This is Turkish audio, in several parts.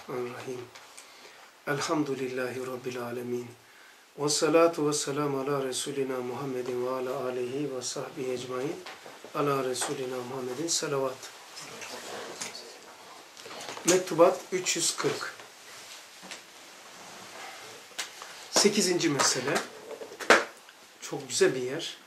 Bismillahirrahmanirrahim. Elhamdülillahi Rabbil alemin. Ve salatu ve selamu ala Resulina Muhammedin ve ala aleyhi ve sahbihi ecmain. Ala Resulina Muhammedin salavat. Mektubat 340. 8. mesele. Çok güzel bir yer.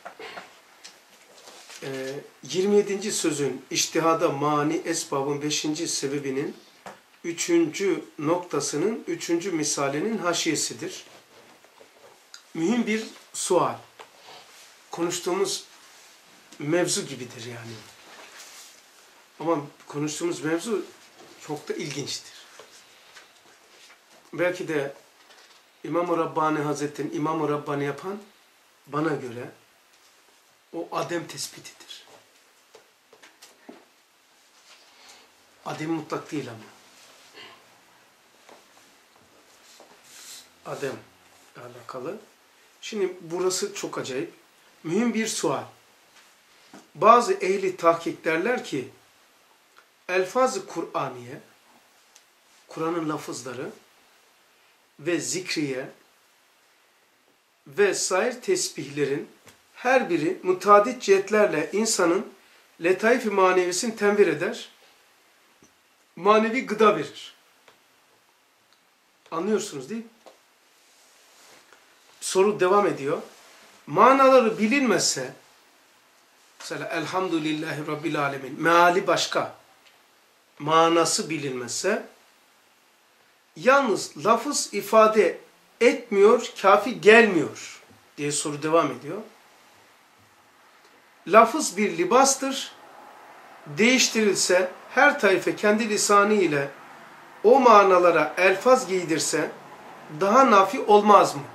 27. sözün içtihada mani esbabın 5. sebebinin 3. noktasının 3. misalinin haşiyesidir. Mühim bir sual. Konuştuğumuz mevzu gibidir yani. Ama konuştuğumuz mevzu çok da ilginçtir. Belki de İmam-ı Rabbani Hazretleri'nin İmam-ı Rabbani yapan bana göre o adem tespitidir. Adem mutlak değil ama. Adem ile alakalı. Şimdi burası çok acayip. Mühim bir sual. Bazı ehli tahkik derler ki elfaz-ı Kur'aniye, Kur'an'ın lafızları ve zikriye ve sair tesbihlerin her biri mutadit cihetlerle insanın letaif-i manevisini tenvir eder, manevi gıda verir. Anlıyorsunuz değil mi? Soru devam ediyor. Manaları bilinmezse, mesela elhamdülillahi Rabbil alemin, meali başka, manası bilinmezse, yalnız lafız ifade etmiyor, kafi gelmiyor diye soru devam ediyor. Lafız bir libastır, değiştirilse, her taife kendi lisanı ile o manalara elfaz giydirse, daha nafi olmaz mı?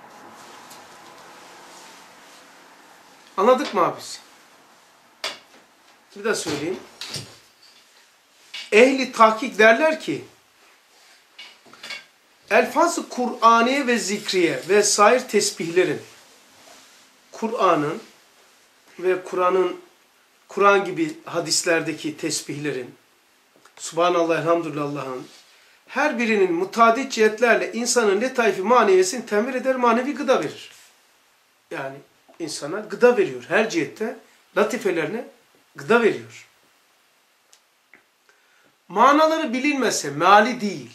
Anladık mı abisi? Bir daha söyleyeyim. Ehli tahkik derler ki, elfaz-ı Kur'aniye ve zikriye ve sair tesbihlerin, Kur'an'ın ve Kur'an gibi hadislerdeki tesbihlerin, Subhanallah, Elhamdülillah'ın, her birinin mutadit cihetlerle insanın letaifi maneviyesini tenvir eder, manevi gıda verir. Yani insana gıda veriyor. Her cihette latifelerine gıda veriyor. Manaları bilinmezse, meali değil,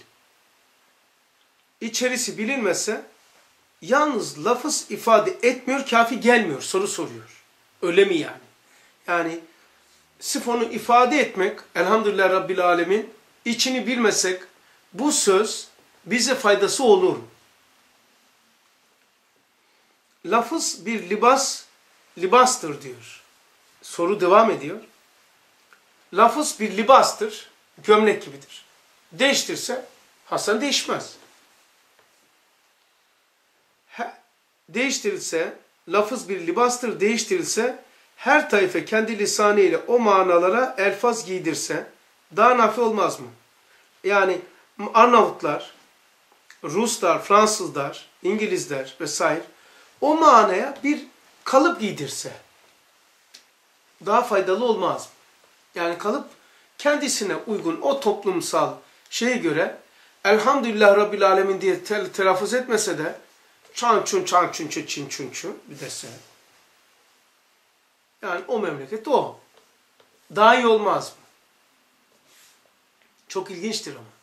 içerisi bilinmezse, yalnız lafız ifade etmiyor, kafi gelmiyor. Soru soruyor. Öyle mi yani? Yani sırf onu ifade etmek, elhamdülillah Rabbil alemin, içini bilmesek, bu söz bize faydası olur mu? Lafız bir libastır diyor. Soru devam ediyor. Lafız bir libastır, gömlek gibidir. Değiştirse, Hasan değişmez. Değiştirilse, lafız bir libastır, değiştirilse, her taife kendi lisanı ile o manalara elfaz giydirse, daha nafi olmaz mı? Yani Arnavutlar, Ruslar, Fransızlar, İngilizler vesaire, o manaya bir kalıp giydirse, daha faydalı olmaz mı? Yani kalıp kendisine uygun o toplumsal şeye göre, elhamdülillah Rabbil alemin diye telaffuz etmese de, çan çun çan çun çun çin çun çun bir dese. Yani o memleket o. Daha iyi olmaz mı? Çok ilginçtir ama.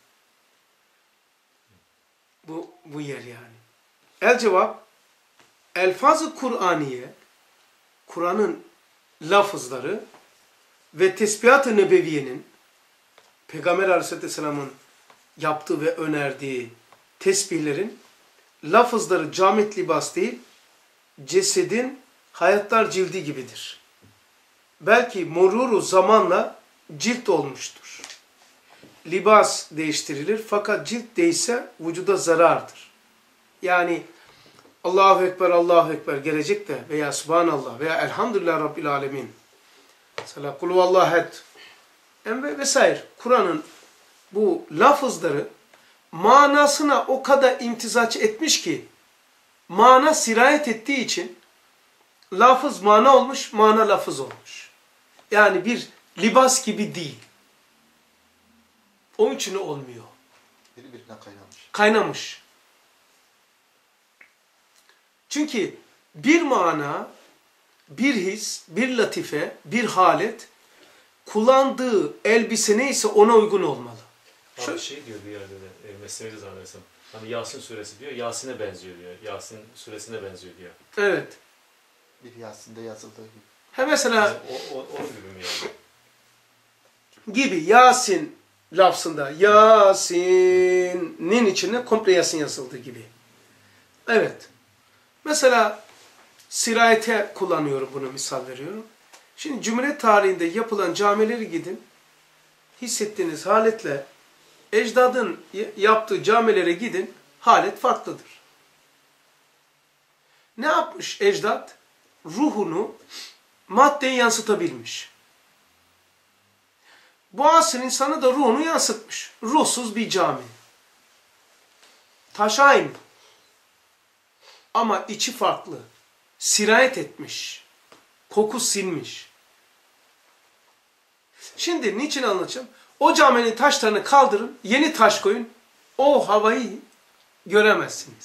Bu yer yani. El cevap, elfaz-ı Kur'aniye, Kur'an'ın lafızları ve tesbihat-ı nebeviyenin, Peygamber Aleyhisselam'ın yaptığı ve önerdiği tesbihlerin lafızları camit libas değil, cesedin hayatlar cildi gibidir. Belki moruru zamanla cilt olmuştur. Libas değiştirilir fakat cilt değişse vücuda zarardır. Yani Allahu Ekber, Allahu Ekber gelecek de veya Subhanallah veya Elhamdülillah Rabbil Alemin. Mesela Kul huvallahu ehad vesaire. Kur'an'ın bu lafızları manasına o kadar imtizaç etmiş ki, mana sirayet ettiği için lafız mana olmuş, mana lafız olmuş. Yani bir libas gibi değil. Onun için olmuyor. Birbirine kaynamış. Kaynamış. Çünkü bir mana, bir his, bir latife, bir halet kullandığı elbise neyse ona uygun olmalı. Abi şey diyor bir yerde de, Mesnevi'de zannedersem. Hani Yasin suresi diyor, Yasin'e benziyor diyor. Yasin suresine benziyor diyor. Evet. Bir Yasin'de yazıldığı gibi. He mesela O gibi mi yani? gibi Yasin lafzında Yasin'in içine komple Yasin yazıldığı gibi. Evet. Mesela sirayete kullanıyorum bunu, misal veriyorum. Şimdi Cumhuriyet tarihinde yapılan camileri gidin, hissettiğiniz haletle ecdadın yaptığı camilere gidin, halet farklıdır. Ne yapmış ecdad? Ruhunu maddeye yansıtabilmiş. Bu asır insanı da ruhunu yansıtmış. Ruhsuz bir cami. Taş aynı. Ama içi farklı. Sirayet etmiş. Koku sinmiş. Şimdi niçin anlatacağım? O caminin taşlarını kaldırın, yeni taş koyun. O havayı göremezsiniz.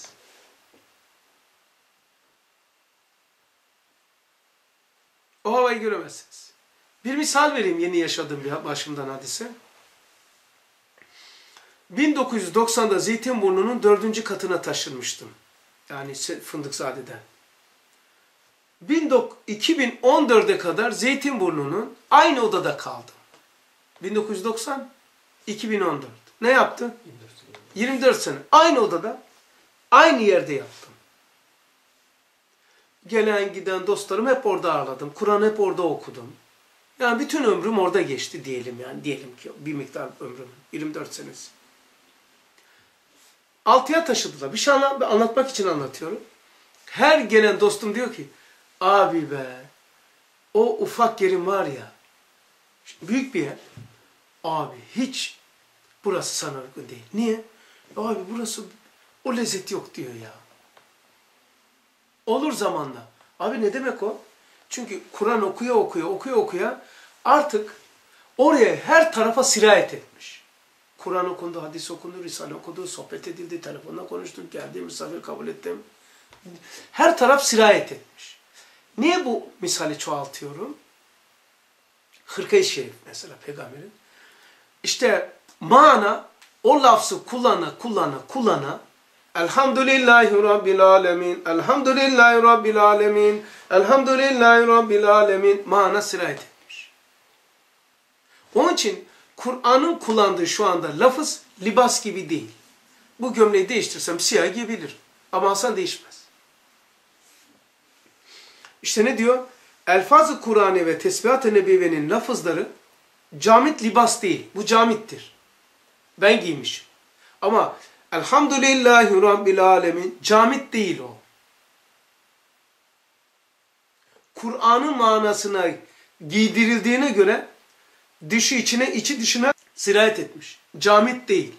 O havayı göremezsiniz. Bir misal vereyim yeni yaşadığım bir başımdan hadise. 1990'da Zeytinburnu'nun 4. katına taşınmıştım. Yani Fındıkzade'den. 2014'e kadar Zeytinburnu'nun aynı odada kaldım. 1990, 2014. Ne yaptı? 24 sene. Aynı odada, aynı yerde yaptım. Gelen giden dostlarım hep orada ağırladım. Kur'an hep orada okudum. Yani bütün ömrüm orada geçti diyelim yani. Diyelim ki bir miktar ömrüm. 24 senesi. 6'ya taşıdılar. Bir şey anlatmak için anlatıyorum. Her gelen dostum diyor ki, abi be, o ufak yerin var ya, büyük bir yer. Abi hiç burası sana uygun değil. Niye? Abi burası o lezzet yok diyor ya. Olur zamanla. Abi ne demek o? Çünkü Kur'an okuya artık oraya her tarafa sirayet etmiş. Kur'an okundu, hadis okundu, risale okundu, sohbet edildi, telefonla konuştuk, geldi, misafir kabul ettim. Her taraf sirayet etmiş. Niye bu misali çoğaltıyorum? Hırka-i Şerif mesela peygamberin. İşte mana o lafzı kullana Elhamdülillahi Rabbil Alemin, Elhamdülillahi Rabbil Alemin, Elhamdülillahi Rabbil Alemin mana sirayet etmiş. Onun için Kur'an'ın kullandığı şu anda lafız libas gibi değil. Bu gömleği değiştirsem siyah giyebilirim. Ama Hasan değişmez. İşte ne diyor? Elfaz-ı Kur'an'ı ve tesbihat-ı nebeviyenin lafızları camit libas değil. Bu camittir. Ben giymişim. Ama Elhamdülillahi Rabbil Alemin camit değil o. Kur'an'ın manasına giydirildiğine göre dışı içine, içi dışına sirayet etmiş. Camit değil.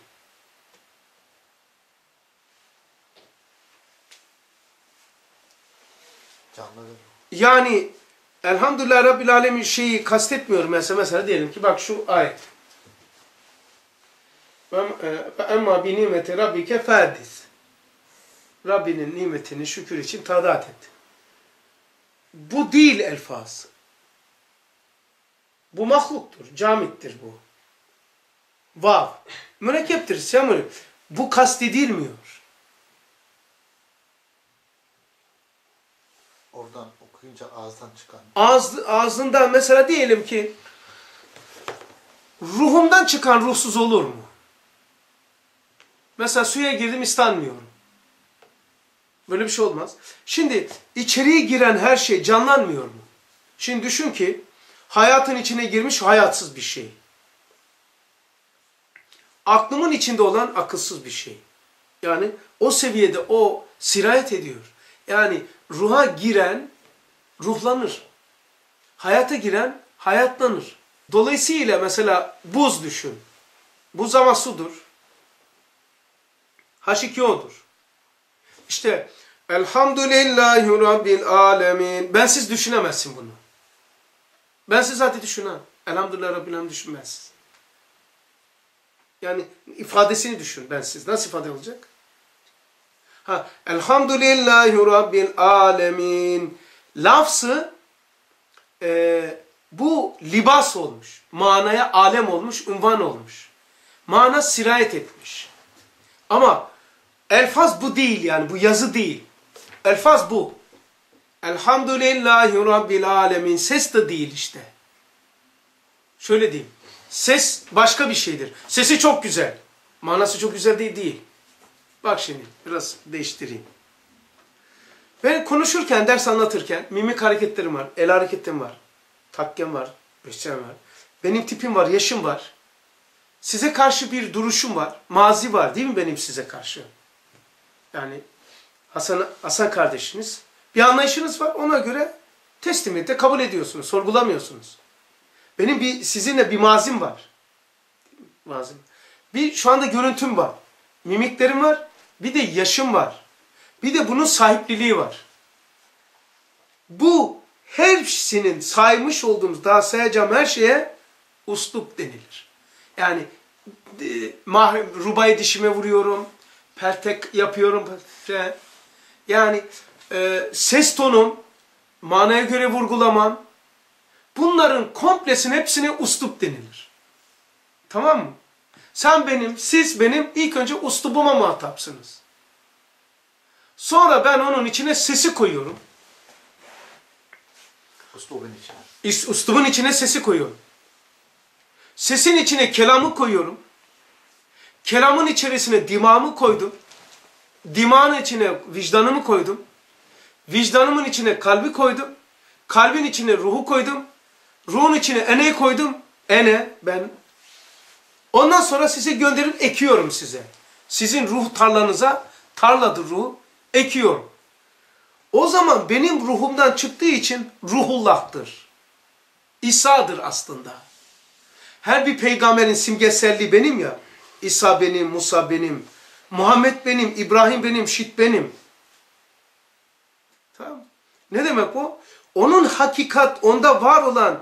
Yani Elhamdülillah Rabbil Alemin şeyi kastetmiyorum mesela diyelim ki bak şu ayet. Emma bi nimeti rabbike ferdis. Rabbinin nimetini şükür için tadat et. Bu değil elfaz. Bu mahluktur, camittir bu. Vav. Mürekkeptir, semül. Bu kastedilmiyor. Oradan okuyunca ağızdan çıkan. Ağzından mesela diyelim ki ruhumdan çıkan ruhsuz olur mu? Mesela suya girdim istenmiyorum. Böyle bir şey olmaz. Şimdi içeriye giren her şey canlanmıyor mu? Şimdi düşün ki hayatın içine girmiş hayatsız bir şey. Aklımın içinde olan akılsız bir şey. Yani o seviyede o sirayet ediyor. Yani ruha giren ruhlanır. Hayata giren hayatlanır. Dolayısıyla mesela buz düşün. Buz ama sudur. H2O'dur. İşte Elhamdülillahi Rabbil Alemin. Bensiz düşünemezsin bunu. Bensiz zaten düşünemem. Elhamdülillah Rabbil Alemin düşünmez. Yani ifadesini düşün ben siz. Nasıl ifade olacak? Elhamdülillahi Rabbil alemin. Lafzı bu libas olmuş. Manaya alem olmuş, unvan olmuş. Mana sirayet etmiş. Ama elfaz bu değil yani. Bu yazı değil. Elfaz bu. Elhamdülillahi Rabbil alemin. Ses de değil işte. Şöyle diyeyim. Ses başka bir şeydir. Sesi çok güzel. Manası çok güzel değil. Bak şimdi biraz değiştireyim. Ben konuşurken, ders anlatırken mimik hareketlerim var, el hareketlerim var, takkem var, beşçem var. Benim tipim var, yaşım var. Size karşı bir duruşum var, mazi var değil mi benim size karşı? Yani Hasan kardeşiniz, bir anlayışınız var, ona göre teslimiyette kabul ediyorsunuz, sorgulamıyorsunuz. Benim sizinle bir mazim var. Mazim. Şu anda görüntüm var, mimiklerim var, bir de yaşım var. Bir de bunun sahipliliği var. Bu hepsinin saymış olduğumuz, daha sayacağım her şeye uslup denilir. Yani rubayı dişime vuruyorum, peltek yapıyorum. Yani ses tonum, manaya göre vurgulamam. Bunların komplesinin hepsine uslup denilir. Tamam mı? Sen benim, siz benim ilk önce uslubuma muhatapsınız. Sonra ben onun içine sesi koyuyorum. Uslubun içine. Uslubun içine sesi koyuyorum. Sesin içine kelamı koyuyorum. Kelamın içerisine dimağımı koydum. Dimağın içine vicdanımı koydum. Vicdanımın içine kalbi koydum. Kalbin içine ruhu koydum. Ruhun içine eneyi koydum. Ene, ben. Ondan sonra size gönderip ekiyorum size. Sizin ruh tarlanıza, tarladır ruh, ekiyorum. O zaman benim ruhumdan çıktığı için ruhullah'tır. İsa'dır aslında. Her bir peygamberin simgeselliği benim ya. İsa benim, Musa benim, Muhammed benim, İbrahim benim, Şit benim. Tamam. Ne demek o? Onun hakikat, onda var olan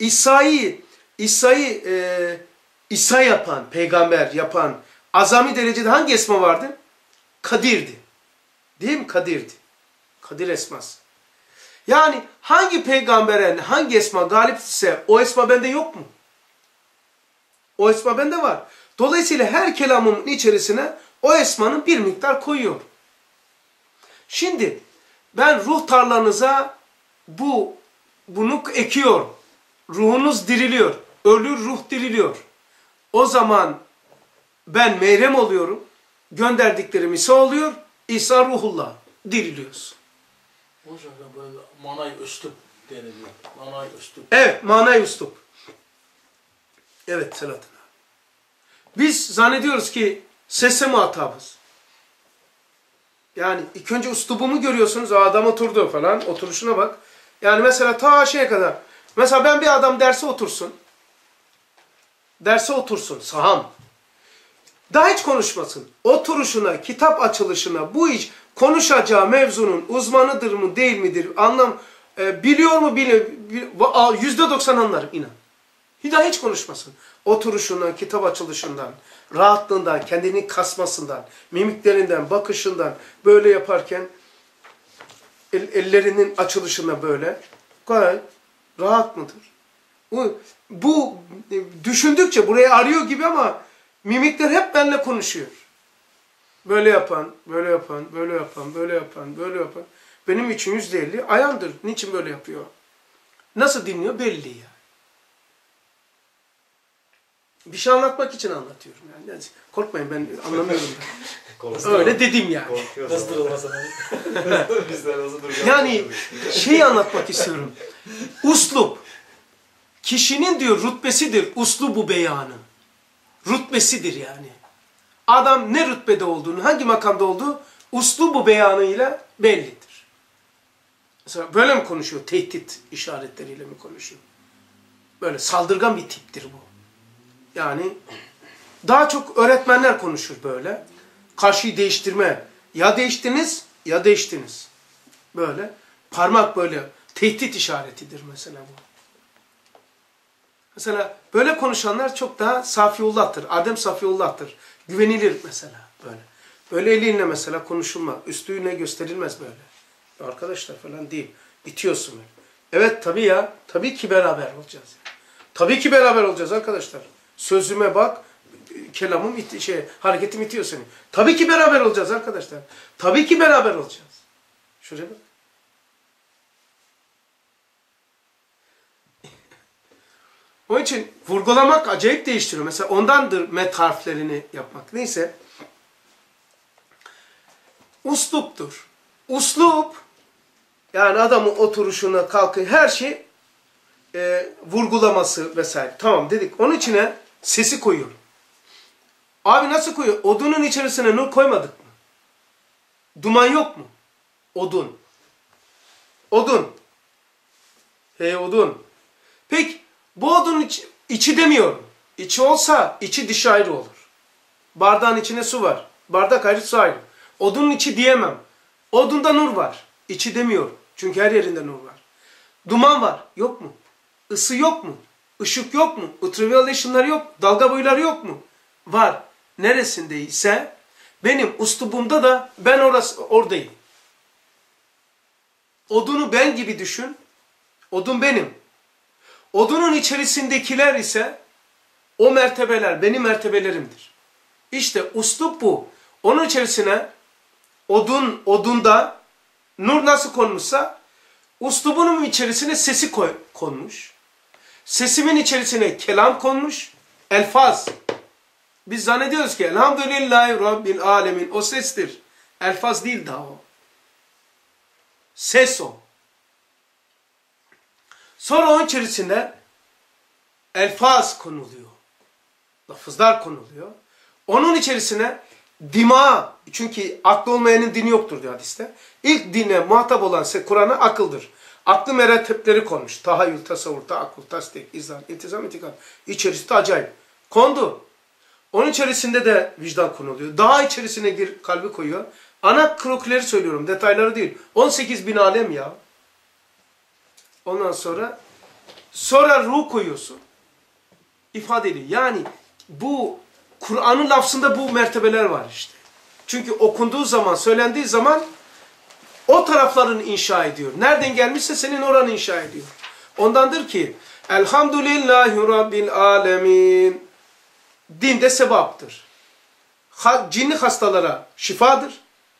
İsa yapan, peygamber yapan azami derecede hangi esma vardı? Kadir'di. Değil mi? Kadir'di. Kadir esması. Yani hangi peygambere hangi esma galip ise o esma bende yok mu? O esma bende var. Dolayısıyla her kelamımın içerisine o esmanın bir miktar koyuyor. Şimdi ben ruh tarlanıza bunu ekiyorum. Ruhunuz diriliyor. Ölür ruh diriliyor. O zaman ben Meryem oluyorum. Gönderdiklerim İsa oluyor. İsa ruhullah. Diriliyoruz. Hocam böyle manay üslup deniliyor. Manay üslup. Evet, manay üslup. Evet Selahattin abi. Biz zannediyoruz ki sese muhatabız. Yani ilk önce üslubumu görüyorsunuz. O adam oturdu falan. Oturuşuna bak. Yani mesela ta şeye kadar. Mesela ben bir adam derse otursun. Derse otursun. Saham. Daha hiç konuşmasın. Oturuşuna, kitap açılışına, bu iş konuşacağı mevzunun uzmanıdır mı değil midir biliyor mu bilmiyor. %90 anlarım inan. Daha hiç konuşmasın. Oturuşuna, kitap açılışından, rahatlığından, kendini kasmasından, mimiklerinden, bakışından böyle yaparken ellerinin açılışına böyle gayet rahat mıdır? Bu düşündükçe burayı arıyor gibi ama mimikler hep benimle konuşuyor. Böyle yapan, böyle yapan, böyle yapan, böyle yapan, böyle yapan. Benim için %50 ayandır. Niçin böyle yapıyor? Nasıl dinliyor? Belli ya. Bir şey anlatmak için anlatıyorum. Yani korkmayın ben anlamıyorum. Öyle dedim yani. Nasıl durulmasın? Bizler nasıl duracağız? Yani şeyi anlatmak istiyorum. Uslup. Kişinin diyor rütbesidir uslubu beyanı. Rütbesidir yani. Adam ne rütbede olduğunu, hangi makamda olduğu uslubu beyanıyla bellidir. Mesela böyle mi konuşuyor? Tehdit işaretleriyle mi konuşuyor? Böyle saldırgan bir tiptir bu. Yani daha çok öğretmenler konuşur böyle. Karşıyı değiştirme. Ya değiştiniz ya değiştiniz. Böyle. Parmak böyle. Tehdit işaretidir mesela bu. Mesela böyle konuşanlar çok daha Safiullah'tır. Adem Safiullah'tır. Güvenilir mesela böyle. Böyle eliyle mesela konuşulma. Üstlüğüne gösterilmez böyle. Ya arkadaşlar falan değil. İtiyorsun böyle. Evet tabii ya. Tabii ki beraber olacağız. Tabii ki beraber olacağız arkadaşlar. Sözüme bak. Kelamım hareketim itiyor seni. Tabii ki beraber olacağız arkadaşlar. Tabii ki beraber olacağız. Şuraya bak. Onun için vurgulamak acayip değiştiriyor. Mesela ondandır met harflerini yapmak. Neyse. Usluptur. Uslup, yani adamın oturuşuna, kalkıyor, her şey vurgulaması vesaire. Tamam dedik. Onun içine sesi koyuyorum. Abi nasıl koyuyor? Odunun içerisine nur koymadık mı? Duman yok mu? Odun. Odun. Hey odun. Peki bu odunun içi demiyorum. İçi olsa içi dışı ayrı olur. Bardağın içine su var. Bardak ayrı, su ayrı. Odunun içi diyemem. Odunda nur var. İçi demiyorum. Çünkü her yerinde nur var. Duman var. Yok mu? Isı yok mu? Işık yok mu? Ultraviyole ışınları yok. Dalga boyları yok mu? Var. Neresindeyse benim uslubumda da ben oradayım. Odunu ben gibi düşün. Odun benim. Odunun içerisindekiler ise o mertebeler benim mertebelerimdir. İşte uslup bu. Onun içerisine odunda nur nasıl konmuşsa uslubunun içerisine sesi konmuş. Sesimin içerisine kelam konmuş. Elfaz. Biz zannediyoruz ki elhamdülillahi rabbil alemin o sestir. Elfaz değil daha o. Ses o. Sonra onun içerisinde elfaz konuluyor. Lafızlar konuluyor. Onun içerisine dima, çünkü aklı olmayanın dini yoktur diyor hadiste. İlk dine muhatap olan Kur'an'a akıldır. Aklı meretepleri konmuş. Tahayyül, tasavvur, taakkul, tasdik, izan, iltizam, itikad. İçerisinde acayip. Kondu. Onun içerisinde de vicdan konuluyor. Daha içerisine kalbi koyuyor. Ana krokileri söylüyorum, detayları değil. 18 bin alem ya. Ondan sonra ruh koyuyorsun. İfadeli. Yani bu Kur'an'ın lafzında bu mertebeler var işte. Çünkü okunduğu zaman, söylendiği zaman o taraflarını inşa ediyor. Nereden gelmişse senin oranı inşa ediyor. Ondandır ki elhamdülillahi rabbil alemin. Dinde sebaptır. Cinli hastalara şifadır.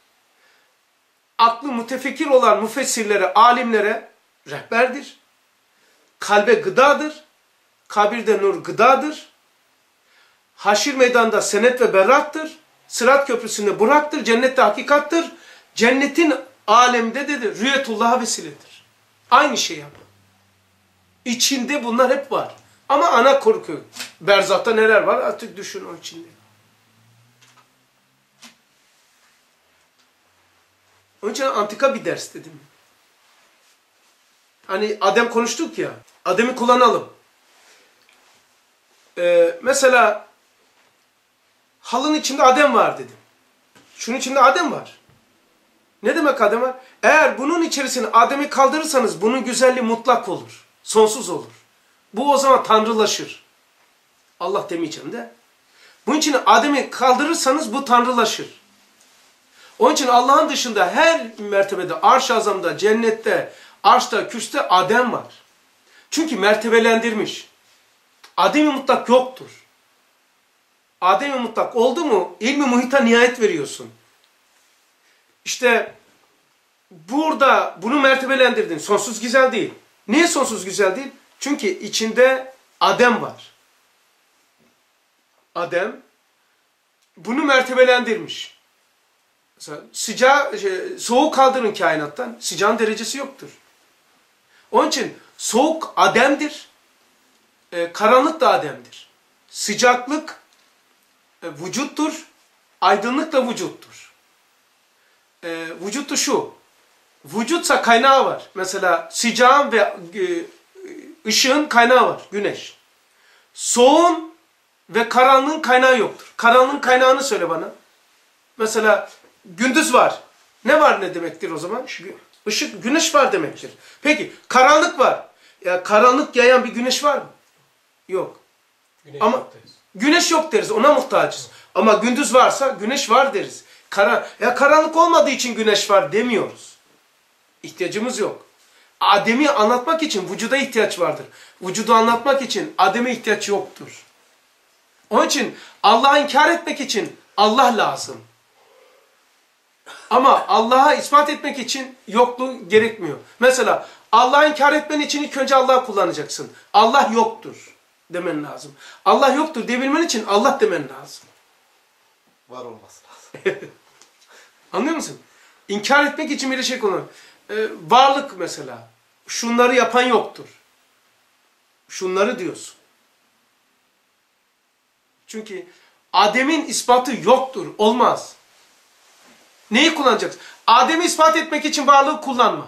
Aklı mütefekkir olan müfessirlere, alimlere rehberdir. Kalbe gıdadır. Kabirde nur gıdadır. Haşir meydanda senet ve berraktır. Sırat köprüsünde buraktır. Cennette hakikattır. Cennetin alemde de rüyetullah'a vesiledir. Aynı şey yap. İçinde bunlar hep var. Ama ana korku. Berzah'ta neler var artık düşün onun içinde. Onun için antika bir ders dedim. Hani Adem konuştuk ya. Adem'i kullanalım. Mesela halının içinde Adem var dedim. Şunun içinde Adem var. Ne demek Adem var? Eğer bunun içerisine Adem'i kaldırırsanız bunun güzelliği mutlak olur. Sonsuz olur. Bu o zaman tanrılaşır. Allah demeyeceğim de. Bunun için Adem'i kaldırırsanız bu tanrılaşır. Onun için Allah'ın dışında her mertebede, arş-ı azamda, cennette, arşta, kürste Adem var. Çünkü mertebelendirmiş. Adem-i mutlak yoktur. Adem-i mutlak oldu mu ilmi muhita nihayet veriyorsun. İşte burada bunu mertebelendirdin. Sonsuz güzel değil. Niye sonsuz güzel değil? Çünkü içinde Adem var. Adem bunu mertebelendirmiş. Mesela soğuk kaldırın kainattan. Sıcağın derecesi yoktur. Onun için soğuk Adem'dir. Karanlık da Adem'dir. Sıcaklık vücuttur. Aydınlık da vücuttur. Vücut da şu. Vücutsa kaynağı var. Mesela sıcağın ve ışığın kaynağı var. Güneş. Soğuğun ve karanlığın kaynağı yoktur. Karanlığın kaynağını söyle bana. Mesela gündüz var. Ne var ne demektir o zaman? Işık, güneş var demektir. Peki karanlık var. Ya karanlık yayan bir güneş var mı? Yok. Güneş Ama yok deriz. güneş yok deriz. Ona muhtacız. Ama gündüz varsa güneş var deriz. Karanlık olmadığı için güneş var demiyoruz. İhtiyacımız yok. Adem'i anlatmak için vücuda ihtiyaç vardır. Vücudu anlatmak için Adem'e ihtiyaç yoktur. Onun için Allah'ı inkar etmek için Allah lazım. Ama Allah'a ispat etmek için yokluğu gerekmiyor. Mesela Allah'ı inkar etmen için ilk önce Allah'ı kullanacaksın. Allah yoktur demen lazım. Allah yoktur diyebilmen için Allah demen lazım. Var olması lazım. Anlıyor musun? İnkar etmek için bir şey kullanıyor. Varlık mesela. Şunları yapan yoktur. Şunları diyorsun. Çünkü Adem'in ispatı yoktur. Olmaz. Neyi kullanacaksın? Adem'i ispat etmek için varlığı kullanma.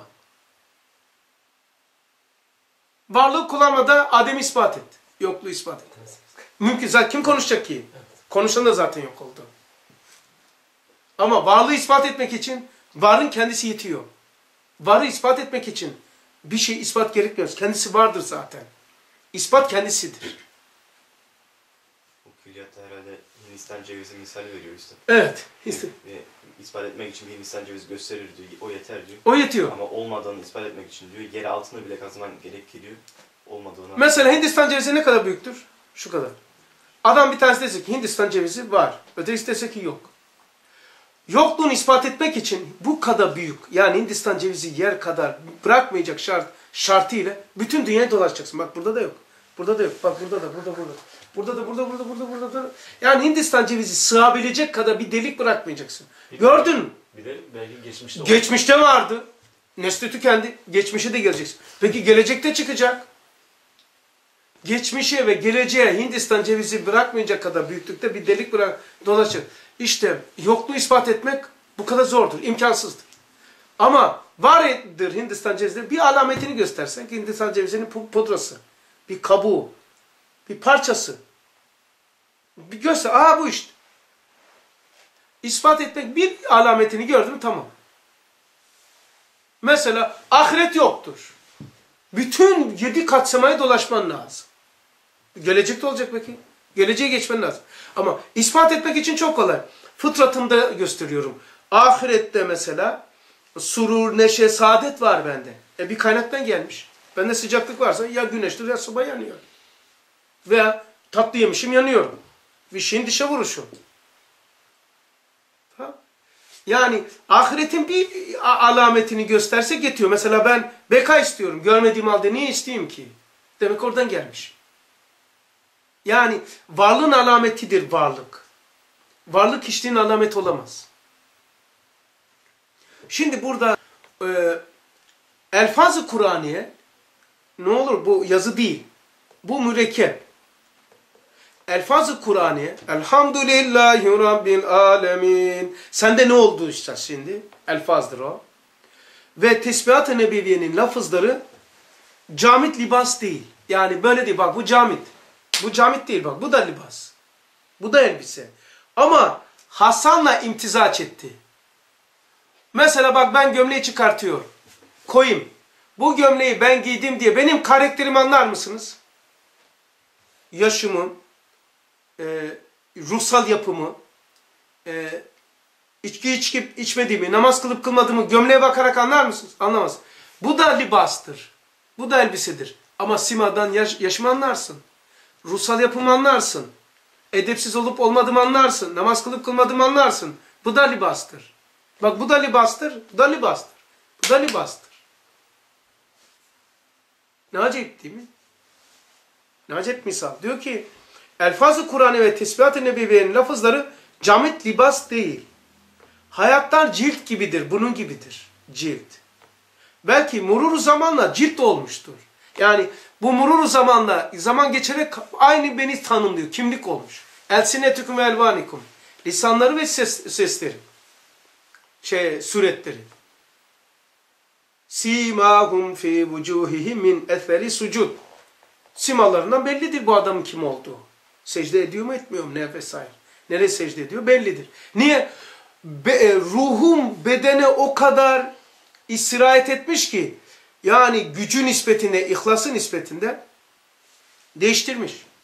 Varlığı kullanma da Adem'i ispat et. Yokluğu ispat et. Mümkün. Zaten kim konuşacak ki? Konuşan da zaten yok oldu. Ama varlığı ispat etmek için varın kendisi yetiyor. Varı ispat etmek için bir şey ispat gerekmiyor. Kendisi vardır zaten. İspat kendisidir. Bu külliyatta herhalde Hindistan cevizi misali veriyor işte. Evet. İspat etmek için bir Hindistan cevizi gösterir diyor. O yeter diyor. O yetiyor. Ama olmadığını ispat etmek için diyor. Yer altını bile kazıman gerekli diyor. Olmadığını. Mesela Hindistan cevizi ne kadar büyüktür? Şu kadar. Adam bir tanesi dese ki Hindistan cevizi var. Ötekisi dese ki yok. Yokluğunu ispat etmek için bu kadar büyük, yani Hindistan cevizi yer kadar bırakmayacak şartıyla bütün dünyayı dolaşacaksın. Bak burada da yok. Burada da yok. Bak burada da, burada. Burada da, burada. Yani Hindistan cevizi sığabilecek kadar bir delik bırakmayacaksın. Gördün mü? Bir de belki geçmişte oldu. Geçmişte vardı. Nesli tükendi. Geçmişe de geleceksin. Peki gelecekte çıkacak. Geçmişe ve geleceğe Hindistan cevizi bırakmayacak kadar büyüklükte bir delik dolaşacak. İşte yokluğu ispat etmek bu kadar zordur, imkansızdır. Ama vardır Hindistan cevizi, bir alametini göstersen, Hindistan cevizinin pudrası, bir kabuğu, bir parçası, bir göster, bu işte. İspat etmek, bir alametini gördüm, tamam. Mesela ahiret yoktur. Bütün 7 kat semayı dolaşman lazım. Gelecekte olacak peki. Geleceğe geçmen lazım. Ama ispat etmek için çok kolay. Fıtratımda gösteriyorum. Ahirette mesela surur, neşe, saadet var bende. Bir kaynaktan gelmiş. Bende sıcaklık varsa ya güneştir ya soba yanıyor. Veya tatlı yemişim yanıyorum. Bir şeyin dışa vuruşu. Yani ahiretin bir alametini gösterse yetiyor. Mesela ben beka istiyorum. Görmediğim halde niye isteyeyim ki? Demek oradan gelmiş. Yani varlığın alametidir varlık. Varlık hiçliğin alameti olamaz. Şimdi burada Elfaz-ı Kur'aniye, ne olur bu yazı değil. Bu mürekkep. Elfaz-ı Kur'aniye, Elhamdülillahi Rabbil Alemin. Sende ne oldu işte şimdi? Elfazdır o. Ve Tesbihat-ı Nebeviye'nin lafızları camit libas değil. Yani böyle değil. Bak bu camit. Bu camit değil bak. Bu da libas. Bu da elbise. Ama Hasan'la imtizaç etti. Mesela bak ben gömleği çıkartıyorum. Koyayım. Bu gömleği ben giydim diye benim karakterimi anlar mısınız? Yaşımı, ruhsal yapımı, içki içip içmediğimi, namaz kılıp kılmadığımı gömleğe bakarak anlar mısınız? Anlamaz. Bu da libastır. Bu da elbisedir. Ama simadan yaşımı anlarsın. Ruhsal yapımı anlarsın. Edepsiz olup olmadığımı anlarsın. Namaz kılıp kılmadığımı anlarsın. Bu da libastır. Bak bu da libastır, bu da libastır. Bu da libastır. Ne acayip değil mi? Ne acayip misal. Diyor ki, Elfaz-ı Kur'an ve Tesbihat-ı Nebeviye'nin lafızları camit libas değil. Hayatlar cilt gibidir, bunun gibidir. Cilt. Belki murur zamanla cilt olmuştur. Yani bu murur zamanla, zaman geçerek aynı beni tanımlıyor, kimlik olmuş. Elsinetüküm ve elvanikum. Lisanları ve sesleri. Suretleri. Simahum fi vucuhihim min etheri sucud. Simalarından bellidir bu adamın kim olduğu. Secde ediyor mu etmiyor mu ne vesaire. Nereye secde ediyor bellidir. Niye? Ruhum bedene o kadar istirahat etmiş ki yani gücü nispetinde, ihlası nispetinde değiştirmiş.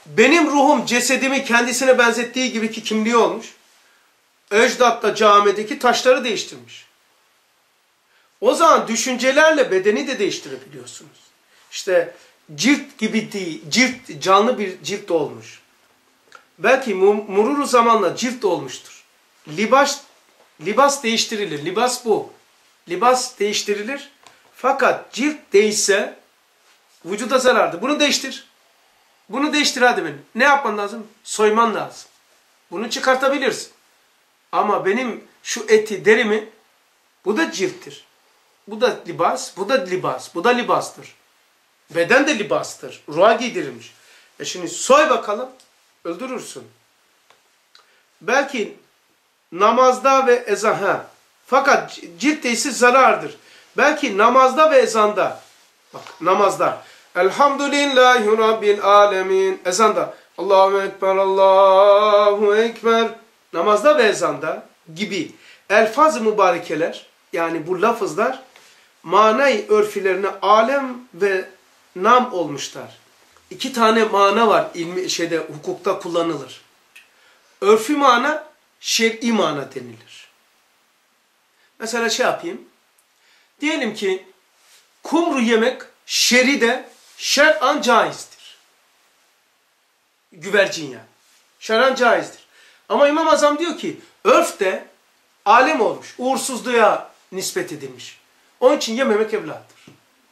benim ruhum cesedimi kendisine benzettiği gibi ki kimliği olmuş. Ecdat da camideki taşları değiştirmiş. O zaman düşüncelerle bedeni de değiştirebiliyorsunuz. İşte cilt gibi değil, cilt canlı bir cilt olmuş. Belki mururu zamanla cilt olmuştur. Libas değiştirilir. Libas bu. Libas değiştirilir. Fakat cilt değişse vücuda zarardır. Bunu değiştir. Bunu değiştir hadi benim. Ne yapman lazım? Soyman lazım. Bunu çıkartabilirsin. Ama benim şu eti, derimi, bu da cilttir. Bu da libas, bu da libas, bu da libastır. Beden de libastır. Ruha giydirilmiş. Şimdi soy bakalım, öldürürsün. Belki namazda ve ezan, fakat cilt değişsi zarardır. Belki namazda ve ezanda, bak namazda, Elhamdülillahi Rabbil Alemin, ezanda, Allahu Ekber, Allahu Ekber, namazda ve ezanda gibi elfaz-ı mübarekeler, yani bu lafızlar, manayı örfilerine alem ve nam olmuşlar. İki tane mana var hukukta kullanılır. Örfi mana, şer'i mana denilir. Mesela şey yapayım. Diyelim ki kumru yemek şeride şer'an caizdir. Güvercin yani. Şer'an caizdir. Ama İmam Azam diyor ki örfte alem olmuş. Uğursuzluğa nispet edilmiş. Onun için yememek evlattır.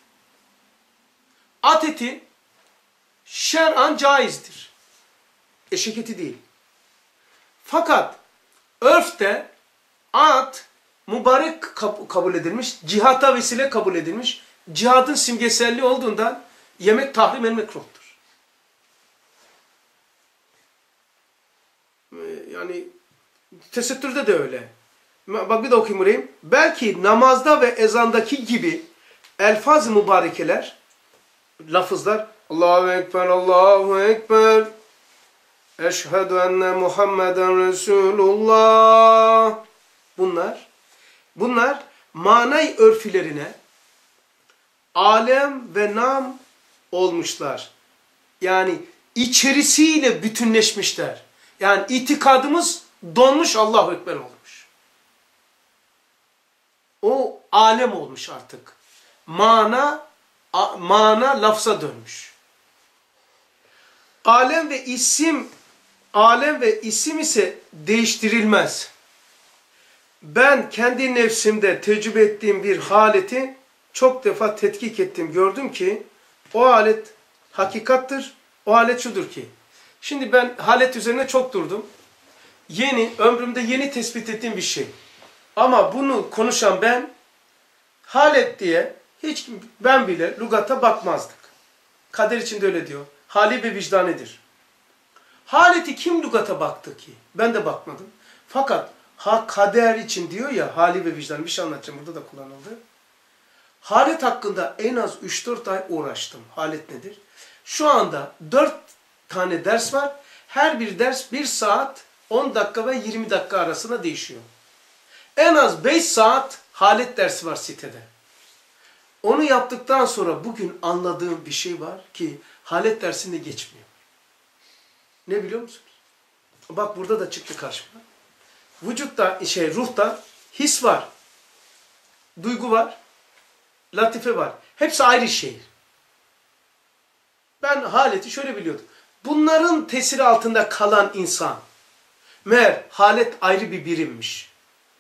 At eti şer'an caizdir. Eşek eti değil. Fakat örfte at mübarek kabul edilmiş, cihata vesile kabul edilmiş, cihadın simgeselliği olduğundan yemek tahrim el mekruhtur. Yani tesettürde de öyle. Bak bir de okuyayım burayı. Belki namazda ve ezandaki gibi elfaz-ı mübarekeler, lafızlar, Allahu Ekber, Allahu Ekber, Eşhedü enne Muhammeden Resulullah. Bunlar manay örfilerine alem ve nam olmuşlar. Yani içerisiyle bütünleşmişler. Yani itikadımız donmuş, Allahu Ekber olmuş. O alem olmuş artık. Mana lafza dönmüş. Alem ve isim ise değiştirilmez. Ben kendi nefsimde tecrübe ettiğim bir haleti çok defa tetkik ettim. Gördüm ki o halet hakikattır. O halet şudur ki. Şimdi ben halet üzerine çok durdum. Ömrümde yeni tespit ettiğim bir şey. Ama bunu konuşan ben, halet diye ben bile lügata bakmazdık. Kader için de öyle diyor. Hali ve vicdanidir. Haleti kim lügata baktı ki? Ben de bakmadım. Fakat kader için diyor ya, hali ve vicdan, bir şey anlatacağım, burada da kullanıldı. Halet hakkında en az 3-4 ay uğraştım. Halet nedir? Şu anda 4 tane ders var. Her bir ders 1 saat 10 dakika ve 20 dakika arasında değişiyor. En az 5 saat halet dersi var sitede. Onu yaptıktan sonra bugün anladığım bir şey var ki halet dersinde geçmiyor. Ne biliyor musunuz? Bak burada da çıktı karşıma. Vücutta, ruhta his var. Duygu var. Latife var. Hepsi ayrı şey. Ben haleti şöyle biliyordum. Bunların tesiri altında kalan insan. Meğer halet ayrı bir birimmiş.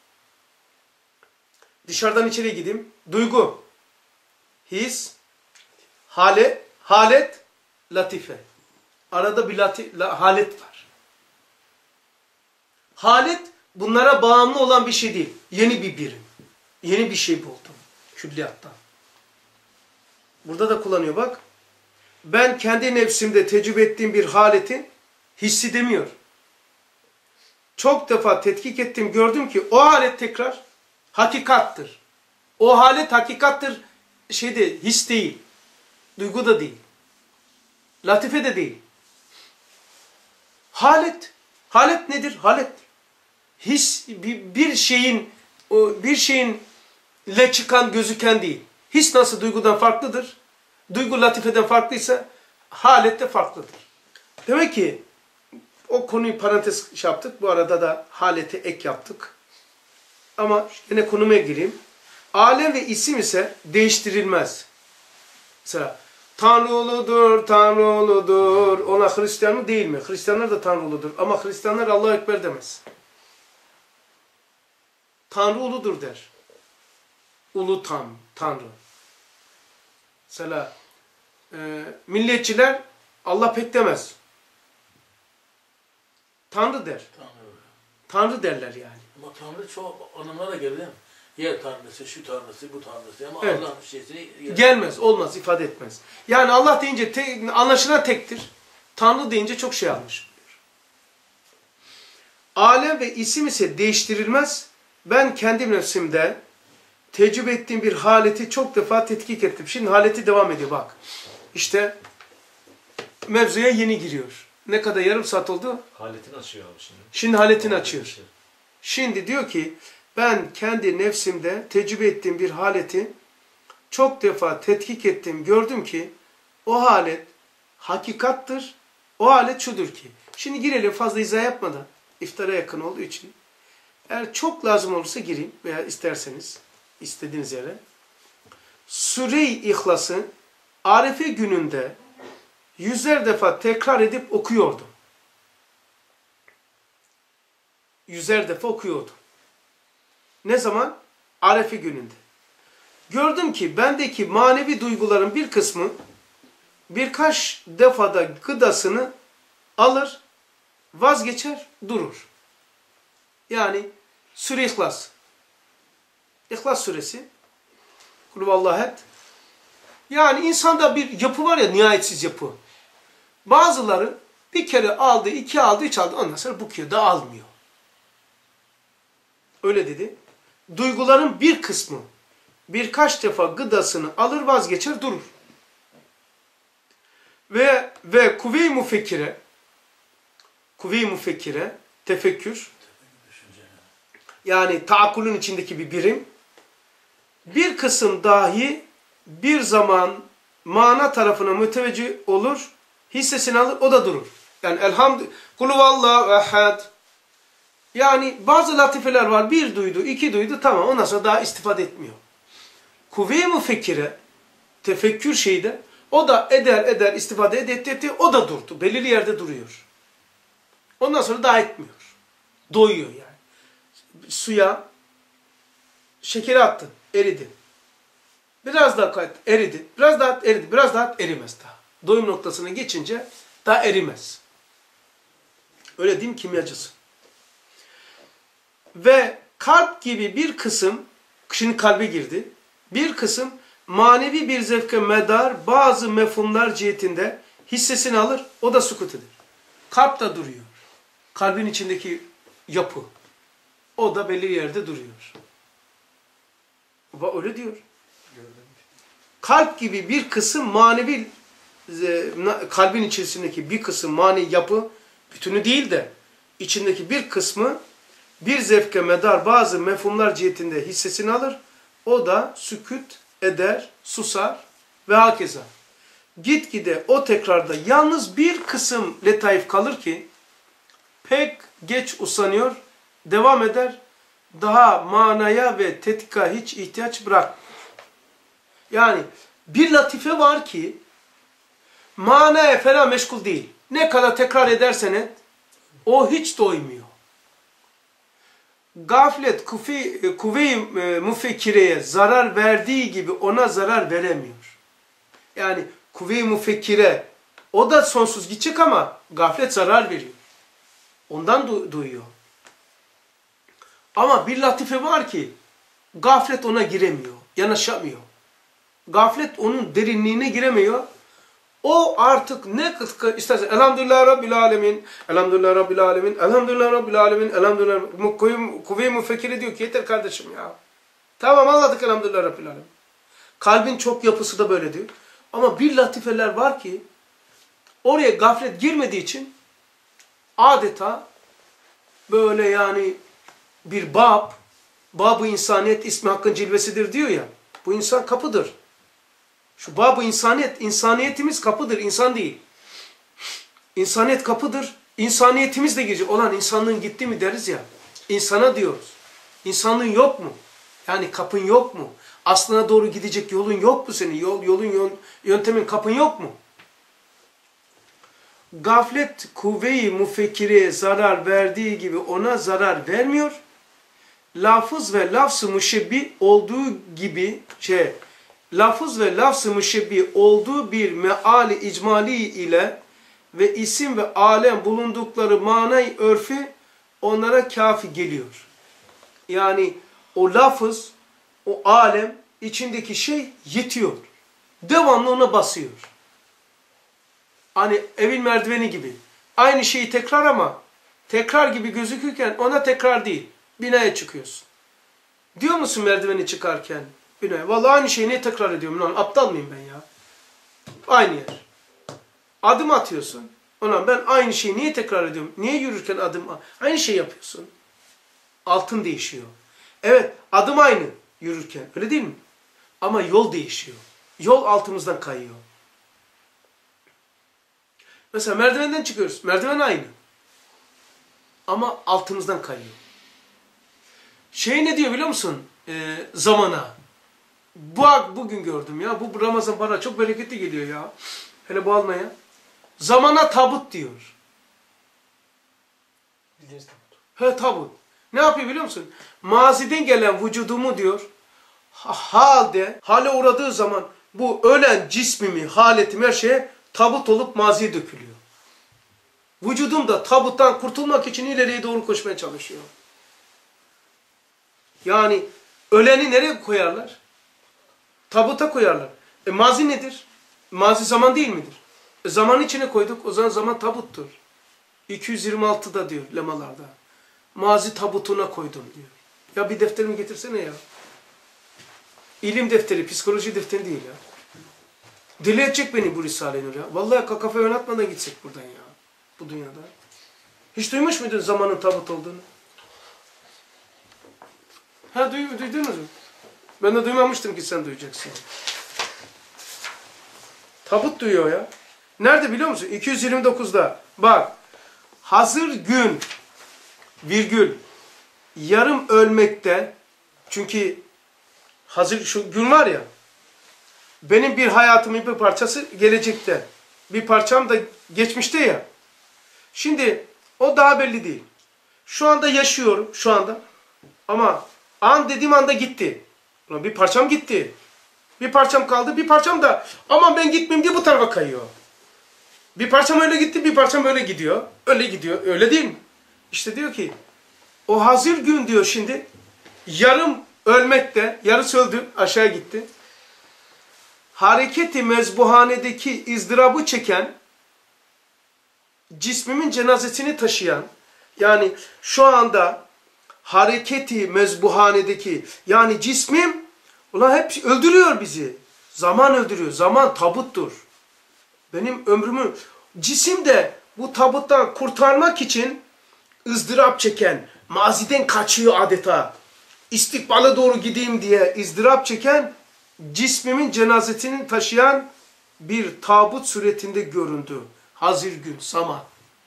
Dışarıdan içeriye gideyim. Duygu, his, halet, latife. Arada bir halet var. Halet bunlara bağımlı olan bir şey değil. Yeni bir birim. Yeni bir şey buldum. Külliyattan. Burada da kullanıyor bak. Ben kendi nefsimde tecrübe ettiğim bir haletin hissi demiyor. Çok defa tetkik ettim, gördüm ki o halet tekrar hakikattır. O halet hakikattır, his değil. Duygu da değil. Latife de değil. Halet nedir? Halet. His bir şeyinle çıkan, gözüken değil. His nasıl duygudan farklıdır? Duygu latifeden farklıysa halet de farklıdır. Demek ki o konuyu parantez şey yaptık. Bu arada da halete ek yaptık. Ama yine konuma gireyim. Alem ve isim ise değiştirilmez. Mesela Tanrı uludur, Tanrı uludur. Ona Hristiyan mı değil mi? Hristiyanlar da Tanrı uludur. Ama Hristiyanlar Allahu Ekber demez. Tanrı uludur der. Ulu Tanrı. Mesela milliyetçiler Allah pek demez. Tanrı der. Tanrı. Tanrı derler yani. Ama Tanrı çok anlamlara gelir değil mi? Yer Tanrısı, şu Tanrısı, bu Tanrısı ama Evet. Allah bir şeysini Gelmez, olmaz, ifade etmez. Yani Allah deyince anlaşılan tektir. Tanrı deyince çok şey almış. Alem ve isim ise değiştirilmez. Ben kendi nefsimde tecrübe ettiğim bir haleti çok defa tetkik ettim. Şimdi haleti devam ediyor bak. İşte mevzuya yeni giriyor. Ne kadar yarım saat oldu? Haletini açıyor abi şimdi. Şimdi haletini açıyor. Şimdi diyor ki ben kendi nefsimde tecrübe ettiğim bir haleti çok defa tetkik ettim. Gördüm ki o halet hakikattır. O halet şudur ki. Şimdi girelim fazla izah yapmadan. İftara yakın olduğu için. Eğer çok lazım olursa gireyim veya isterseniz istediğiniz yere. Sure-i İhlas'ı Arefe gününde yüzler defa tekrar edip okuyordum. Yüzer defa okuyordum. Ne zaman? Arefe gününde. Gördüm ki bendeki manevi duyguların bir kısmı birkaç defada gıdasını alır, vazgeçer, durur. Yani Sure-i İhlas. İhlas suresi. Kulüvallahed. Yani insanda bir yapı var ya, nihayetsiz yapı. Bazıları bir kere aldı, iki aldı, üç aldı. Ondan sonra bıkıyor da almıyor. Öyle dedi. Duyguların bir kısmı birkaç defa gıdasını alır, vazgeçer, durur. Ve kuvve-i müfekkire, tefekkür, yani taakkulün içindeki bir birim, bir kısım dahi bir zaman mana tarafına müteveccih olur, hissesini alır, o da durur. Yani Kulüvallahu ehad. Yani bazı latifeler var, bir duydu, iki duydu, tamam, ondan sonra daha istifade etmiyor. Kuvve-i müfekkire, tefekkür şeyde, o da eder, istifade etti, o da durdu. Belirli yerde duruyor. Ondan sonra daha etmiyor. Doyuyor yani. Suya şekeri attın, eridi. Biraz daha koy, eridi. Biraz daha eridi. Biraz daha erimez daha. Doyum noktasına geçince daha erimez. Öyle diyeyim kimyacısı. Ve kalp gibi bir kısım, şimdi kalbe girdi, bir kısım manevi bir zevke medar bazı mefhumlar cihetinde hissesini alır, o da sukut eder. Kalp da duruyor. Kalbin içindeki yapı. O da belli yerde duruyor. Öyle diyor. Kalp gibi bir kısım manevi, kalbin içerisindeki bir kısım manevi yapı, bütünü değil de içindeki bir kısmı bir zevke medar bazı mefhumlar cihetinde hissesini alır. O da sükût eder, susar ve hakeza. Gitgide o tekrarda yalnız bir kısım letaif kalır ki pek geç usanıyor, devam eder, daha manaya ve tetkika hiç ihtiyaç bırakmıyor. Yani bir latife var ki manaya falan meşgul değil. Ne kadar tekrar edersen et, o hiç doymuyor. Gaflet kuvve-i müfekkireye zarar verdiği gibi ona zarar veremiyor. Yani kuvve-i müfekkire o da sonsuz gidecek ama gaflet zarar veriyor. Ondan duyuyor. Ama bir latife var ki gaflet ona giremiyor, yanaşamıyor. Gaflet onun derinliğine giremiyor. O artık ne isterse elhamdülillah Rabbil Alemin, elhamdülillah Rabbil Alemin, elhamdülillah Rabbil Alemin, elhamdülillah. Kuvve-i müfekkire diyor ki yeter kardeşim ya. Tamam anladık elhamdülillah Rabbil Alemin. Kalbin çok yapısı da böyle diyor. Ama bir latifeler var ki oraya gaflet girmediği için adeta böyle yani bir bab-ı insaniyet ismi hakkın cilvesidir diyor ya. Bu insan kapıdır. Şu bab-ı insaniyet, insaniyetimiz kapıdır, insan değil. İnsaniyet kapıdır. İnsaniyetimiz de girecek. Olan insanlığın gitti mi deriz ya. İnsana diyoruz. İnsanlığın yok mu? Yani kapın yok mu? Aslına doğru gidecek yolun yok mu senin? Yöntemin, kapın yok mu? Gaflet kuvve-i müfekkireye zarar verdiği gibi ona zarar vermiyor. Lafız ve lafz-ı müşebbi olduğu gibi lafız ve lafz-ı müşebbi olduğu bir meali icmali ile ve isim ve alem bulundukları manay örfü onlara kafi geliyor. Yani o lafız, o alem, içindeki şey yetiyor. Devamlı ona basıyor. Hani evin merdiveni gibi. Aynı şeyi tekrar ama tekrar gibi gözükürken ona tekrar değil. Binaya çıkıyorsun. Diyor musun merdiveni çıkarken binaya? Vallahi aynı şeyi ne tekrar ediyorum lan? Aptal mıyım ben ya? Aynı yer. Adım atıyorsun. Ulan ben aynı şeyi niye tekrar ediyorum? Niye yürürken aynı şey yapıyorsun? Altın değişiyor. Evet, adım aynı yürürken. Öyle değil mi? Ama yol değişiyor. Yol altımızdan kayıyor. Mesela merdivenden çıkıyoruz. Merdiven aynı. Ama altımızdan kayıyor. Ne diyor biliyor musun? Zamana. Bugün gördüm ya. Bu Ramazan bana çok bereketli geliyor ya. Hele bu almaya. Zamana tabut diyor. Bildiğiniz tabut. He tabut. Ne yapıyor biliyor musun? Maziden gelen vücudumu diyor. Hale uğradığı zaman bu ölen cismimi, haletimi, her şeye tabut olup maziye dökülüyor. Vücudum da tabuttan kurtulmak için ileriye doğru koşmaya çalışıyor. Yani öleni nereye koyarlar? Tabuta koyarlar. Mazi nedir? Mazi zaman değil midir? Zamanın içine koyduk. O zaman zaman tabuttur. 226'da diyor lemalarda. Mazi tabutuna koydum diyor. Ya bir defterimi getirsene ya. İlim defteri, psikoloji defteri değil ya. Deli edecek beni bu Risale-i Nur ya. Vallahi kafayı oynatmadan gitsek buradan ya. Bu dünyada. Hiç duymuş muydun zamanın tabut olduğunu? Ha duydunuz mu? Ben de duymamıştım ki sen duyacaksın. Tabut duyuyor ya. Nerede biliyor musun? 229'da. Bak. Hazır gün virgül yarım ölmekte, çünkü hazır şu gün var ya, benim bir hayatımın bir parçası gelecekte. Bir parçam da geçmişte ya. Şimdi o daha belli değil. Şu anda yaşıyorum şu anda. Ama an dediğim anda gitti. Bir parçam gitti. Bir parçam kaldı. Bir parçam da aman ben gitmeyeyim diye bu tarafa kayıyor. Bir parçam öyle gitti, bir parçam öyle gidiyor. Öyle gidiyor. Öyle değil mi? İşte diyor ki o hazır gün diyor şimdi yarım ölmekte, yarısı öldü, aşağı gitti. Hareketi mezbuhanedeki ızdırabı çeken, cismimin cenazesini taşıyan, yani şu anda hareketi mezbuhanedeki, yani cismim ulan hep öldürüyor bizi. Zaman öldürüyor. Zaman tabuttur. Benim ömrümü cisim de bu tabuttan kurtarmak için ızdırap çeken, maziden kaçıyor adeta. İstikbale doğru gideyim diye ızdırap çeken, cismimin cenazesini taşıyan bir tabut suretinde göründü. Hazır gün, zaman.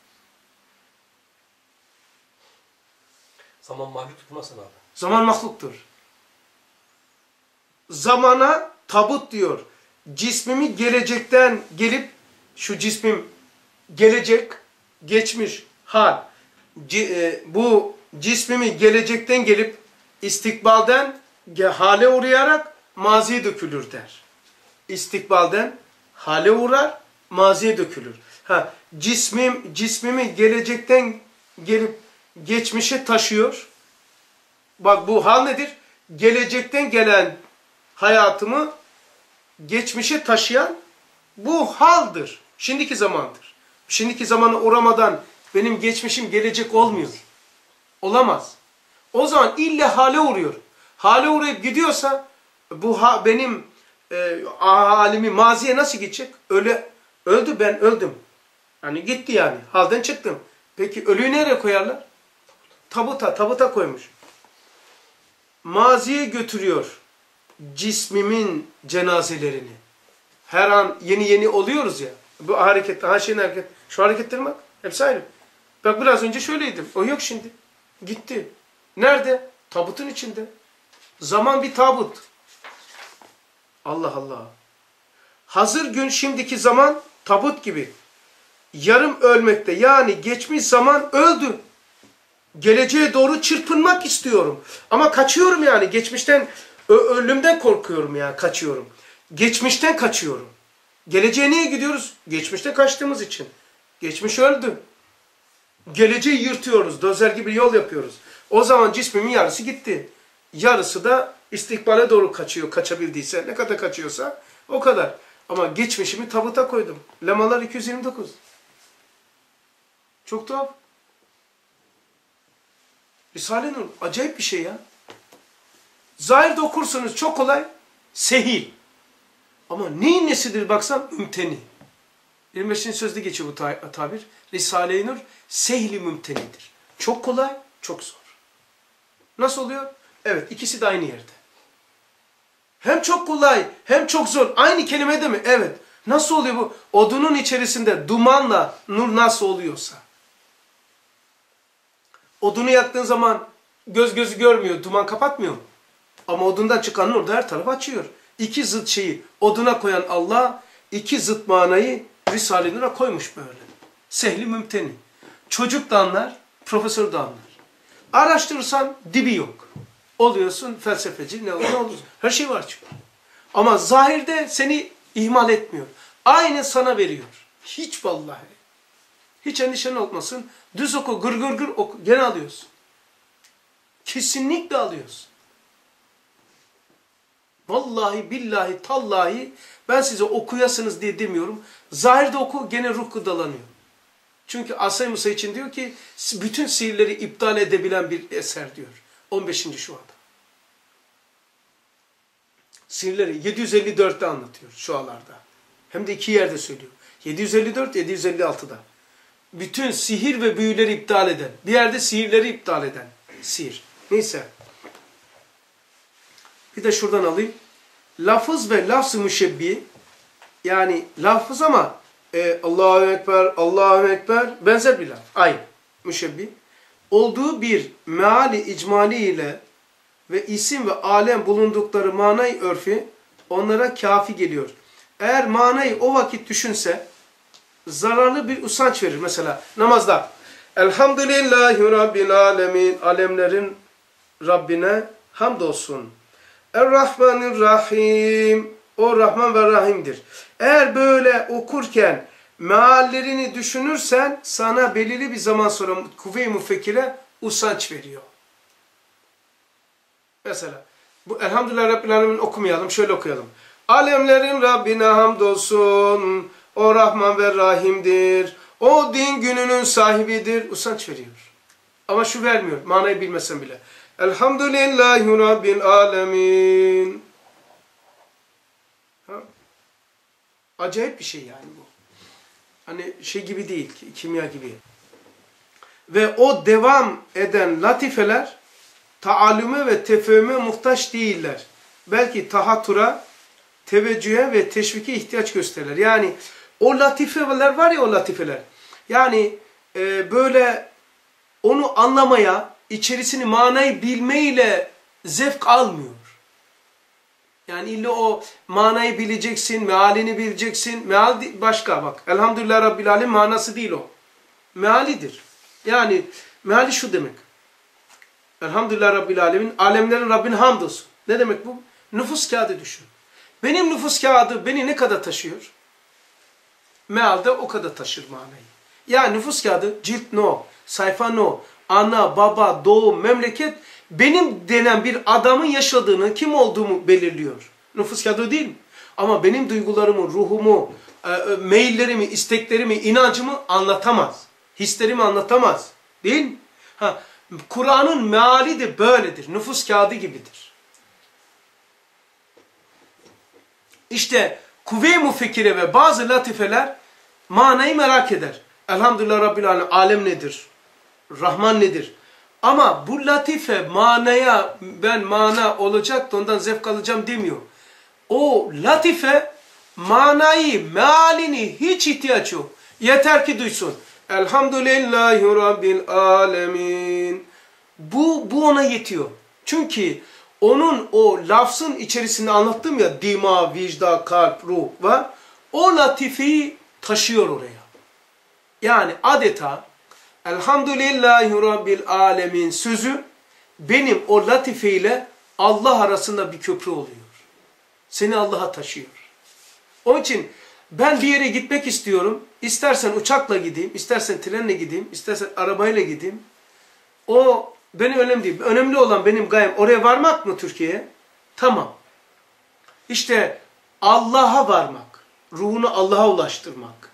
Zaman mahluk tutmasın abi. Zaman mahluktur. Zamana tabut diyor. Cismimi gelecekten gelip, şu cismim gelecek, geçmiş, hal. Bu cismimi gelecekten gelip istikbalden hale uğrayarak maziye dökülür der. İstikbalden hale uğrar, maziye dökülür. Cismimi gelecekten gelip geçmişe taşıyor. Bak bu hal nedir? Gelecekten gelen hayatımı geçmişe taşıyan bu haldır. Şimdiki zamandır. Şimdiki zamana uğramadan benim geçmişim gelecek olmuyor. Olamaz. O zaman illa hale uğruyor. Hale uğrayıp gidiyorsa bu benim halimi maziye nasıl gidecek? Öldü, ben öldüm. Yani gitti yani. Halden çıktım. Peki ölüyü nereye koyarlar? Tabuta koymuş. Maziye götürüyor cismimin cenazelerini. Her an yeni oluyoruz ya. Bu hareket, şeyin hareket. Şu hareketlerime bak. Hepsi ayrı. Bak biraz önce şöyleydim. O yok şimdi. Gitti. Nerede? Tabutun içinde. Zaman bir tabut. Allah Allah. Hazır gün şimdiki zaman tabut gibi. Yarım ölmekte. Yani geçmiş zaman öldü. Geleceğe doğru çırpınmak istiyorum. Ama kaçıyorum yani. Geçmişten, ölümden korkuyorum ya. Kaçıyorum. Geçmişten kaçıyorum. Geleceğe niye gidiyoruz? Geçmişte kaçtığımız için. Geçmiş öldü. Geleceği yırtıyoruz. Dozer gibi yol yapıyoruz. O zaman cismimin yarısı gitti. Yarısı da istikbale doğru kaçıyor. Kaçabildiyse. Ne kadar kaçıyorsa o kadar. Ama geçmişimi tabuta koydum. Lemalar 229. Çok tuhaf. Risale-i Nur acayip bir şey ya. Zahirde okursunuz çok kolay. Sehil. Ama neyin nesidir baksan mümteni. 25. sözde geçiyor bu tabir. Risale-i Nur sehli mümtenidir. Çok kolay, çok zor. Nasıl oluyor? Evet, ikisi de aynı yerde. Hem çok kolay, hem çok zor. Aynı kelimede mi? Evet. Nasıl oluyor bu? Odunun içerisinde dumanla nur nasıl oluyorsa. Odunu yaktığın zaman göz gözü görmüyor, duman kapatmıyor mu? Ama odundan çıkan nur da her tarafı açıyor. İki zıt şeyi oduna koyan Allah, iki zıt manayı Risale-i Nur'a koymuş böyle. Sehli mümteni. Çocuk da anlar, profesör de anlar. Araştırırsan dibi yok. Oluyorsun felsefeci, ne olur. Her şey var çünkü. Ama zahirde seni ihmal etmiyor. Aynı sana veriyor. Hiç vallahi. Hiç endişen olmasın. Düz oku, gır gır gır oku. Gene alıyorsun. Kesinlikle alıyorsun. Vallahi, billahi, tallahi ben size okuyasınız diye demiyorum. Zahirde oku gene ruh gıdalanıyor. Çünkü Asay Musa için diyor ki bütün sihirleri iptal edebilen bir eser diyor. 15. Şua'da. Sihirleri 754'te anlatıyor Şualarda. Hem de iki yerde söylüyor. 754, 756'da. Bütün sihir ve büyüleri iptal eden. Bir yerde sihirleri iptal eden. Sihir. Neyse. Bir de şuradan alayım. Lafız ve lafz-ı müşebbi, yani lafız ama Allahu Ekber, Allahu Ekber benzer bir laf. Aynı. Müşebbi. Olduğu bir meali icmali ile ve isim ve alem bulundukları manayı örfi onlara kafi geliyor. Eğer manayı o vakit düşünse zararlı bir usanç verir. Mesela namazda Elhamdülillahi Rabbil Alemin, alemlerin Rabbine hamdolsun. Er-Rahmanir-Rahim, o Rahman ve Rahim'dir. Eğer böyle okurken meallerini düşünürsen sana belirli bir zaman sonra kuvve-i müfekkire usanç veriyor. Mesela bu Elhamdülillah Rabbil Alemin okumayalım, şöyle okuyalım. Alemlerin Rabbine hamdolsun, o Rahman ve Rahim'dir. O din gününün sahibidir. Usanç veriyor. Ama şu vermiyor. Manayı bilmesen bile. Elhamdülillahi Rabbil Alemin. Ha? Acayip bir şey yani bu. Hani şey gibi değil, kimya gibi. Ve o devam eden latifeler taallüme ve tefehüme muhtaç değiller. Belki tahattura, teveccühe ve teşvike ihtiyaç gösterirler. Yani o latifeler var ya, o latifeler. Yani böyle onu anlamaya, içerisini, manayı bilmeyle zevk almıyor. Yani illa o manayı bileceksin, mealini bileceksin. Meal başka bak. Elhamdülillah Rabbil Alemin manası değil o. Mealidir. Yani meali şu demek. Elhamdülillah Rabbil Alemin, alemlerin Rabbine hamdolsun. Ne demek bu? Nüfus kağıdı düşün. Benim nüfus kağıdı beni ne kadar taşıyor? Mealde o kadar taşır manayı. Yani nüfus kağıdı cilt no, sayfa no, ana, baba, doğum, memleket benim denen bir adamın yaşadığını, kim olduğumu belirliyor. Nüfus kağıdı değil mi? Ama benim duygularımı, ruhumu, meyillerimi, isteklerimi, inancımı anlatamaz. Hislerimi anlatamaz. Değil mi? Kur'an'ın meali de böyledir. Nüfus kağıdı gibidir. İşte kuvve-i müfekkire ve bazı latifeler manayı merak eder. Elhamdülillah Rabbil Alemin, alem nedir? Rahman nedir? Ama bu latife manaya, ben mana olacak da ondan zevk alacağım demiyor. O latife manayı, mealini hiç ihtiyaç yok. Yeter ki duysun. Elhamdülillahi Rabbil alemin. Bu ona yetiyor. Çünkü onun o lafzın içerisinde anlattım ya, dima, vicda, kalp, ruh var. O latifeyi taşıyor oraya. Yani adeta Elhamdülillahi Rabbil alemin sözü benim o latifeyle Allah arasında bir köprü oluyor. Seni Allah'a taşıyor. Onun için ben bir yere gitmek istiyorum. İstersen uçakla gideyim, istersen trenle gideyim, istersen arabayla gideyim. O benim önemli değil. Önemli olan benim gayem oraya varmak mı Türkiye'ye? Tamam. İşte Allah'a varmak. Ruhunu Allah'a ulaştırmak.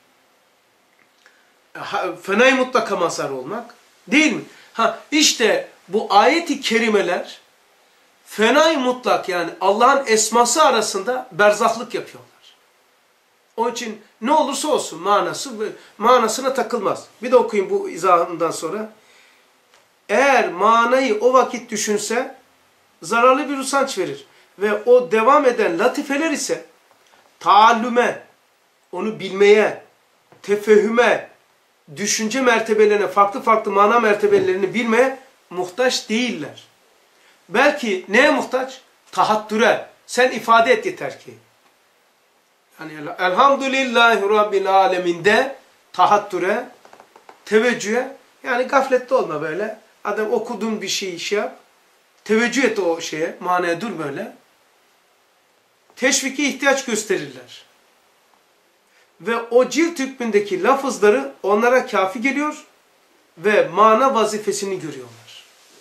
Fenay mutlaka mazhar olmak. Değil mi? İşte bu ayet-i kerimeler fenay mutlak yani Allah'ın esması arasında berzahlık yapıyorlar. Onun için ne olursa olsun manasına takılmaz. Bir de okuyayım bu izahından sonra. Eğer manayı o vakit düşünse zararlı bir usanç verir. Ve o devam eden latifeler ise taallüme, onu bilmeye, tefehüme, düşünce mertebelerine, farklı farklı mana mertebelerini bilmeye muhtaç değiller. Belki neye muhtaç? Tahattüre. Sen ifade et yeter ki. Yani Elhamdülillahi Rabbil aleminde tahattüre, teveccühe, yani gaflette olma böyle. Adam okuduğun bir şeyi şey yap. Teveccüh et o şeye, manaya dur böyle. Teşvike ihtiyaç gösterirler. Ve o cilt hükmündeki lafızları onlara kafi geliyor ve mana vazifesini görüyorlar.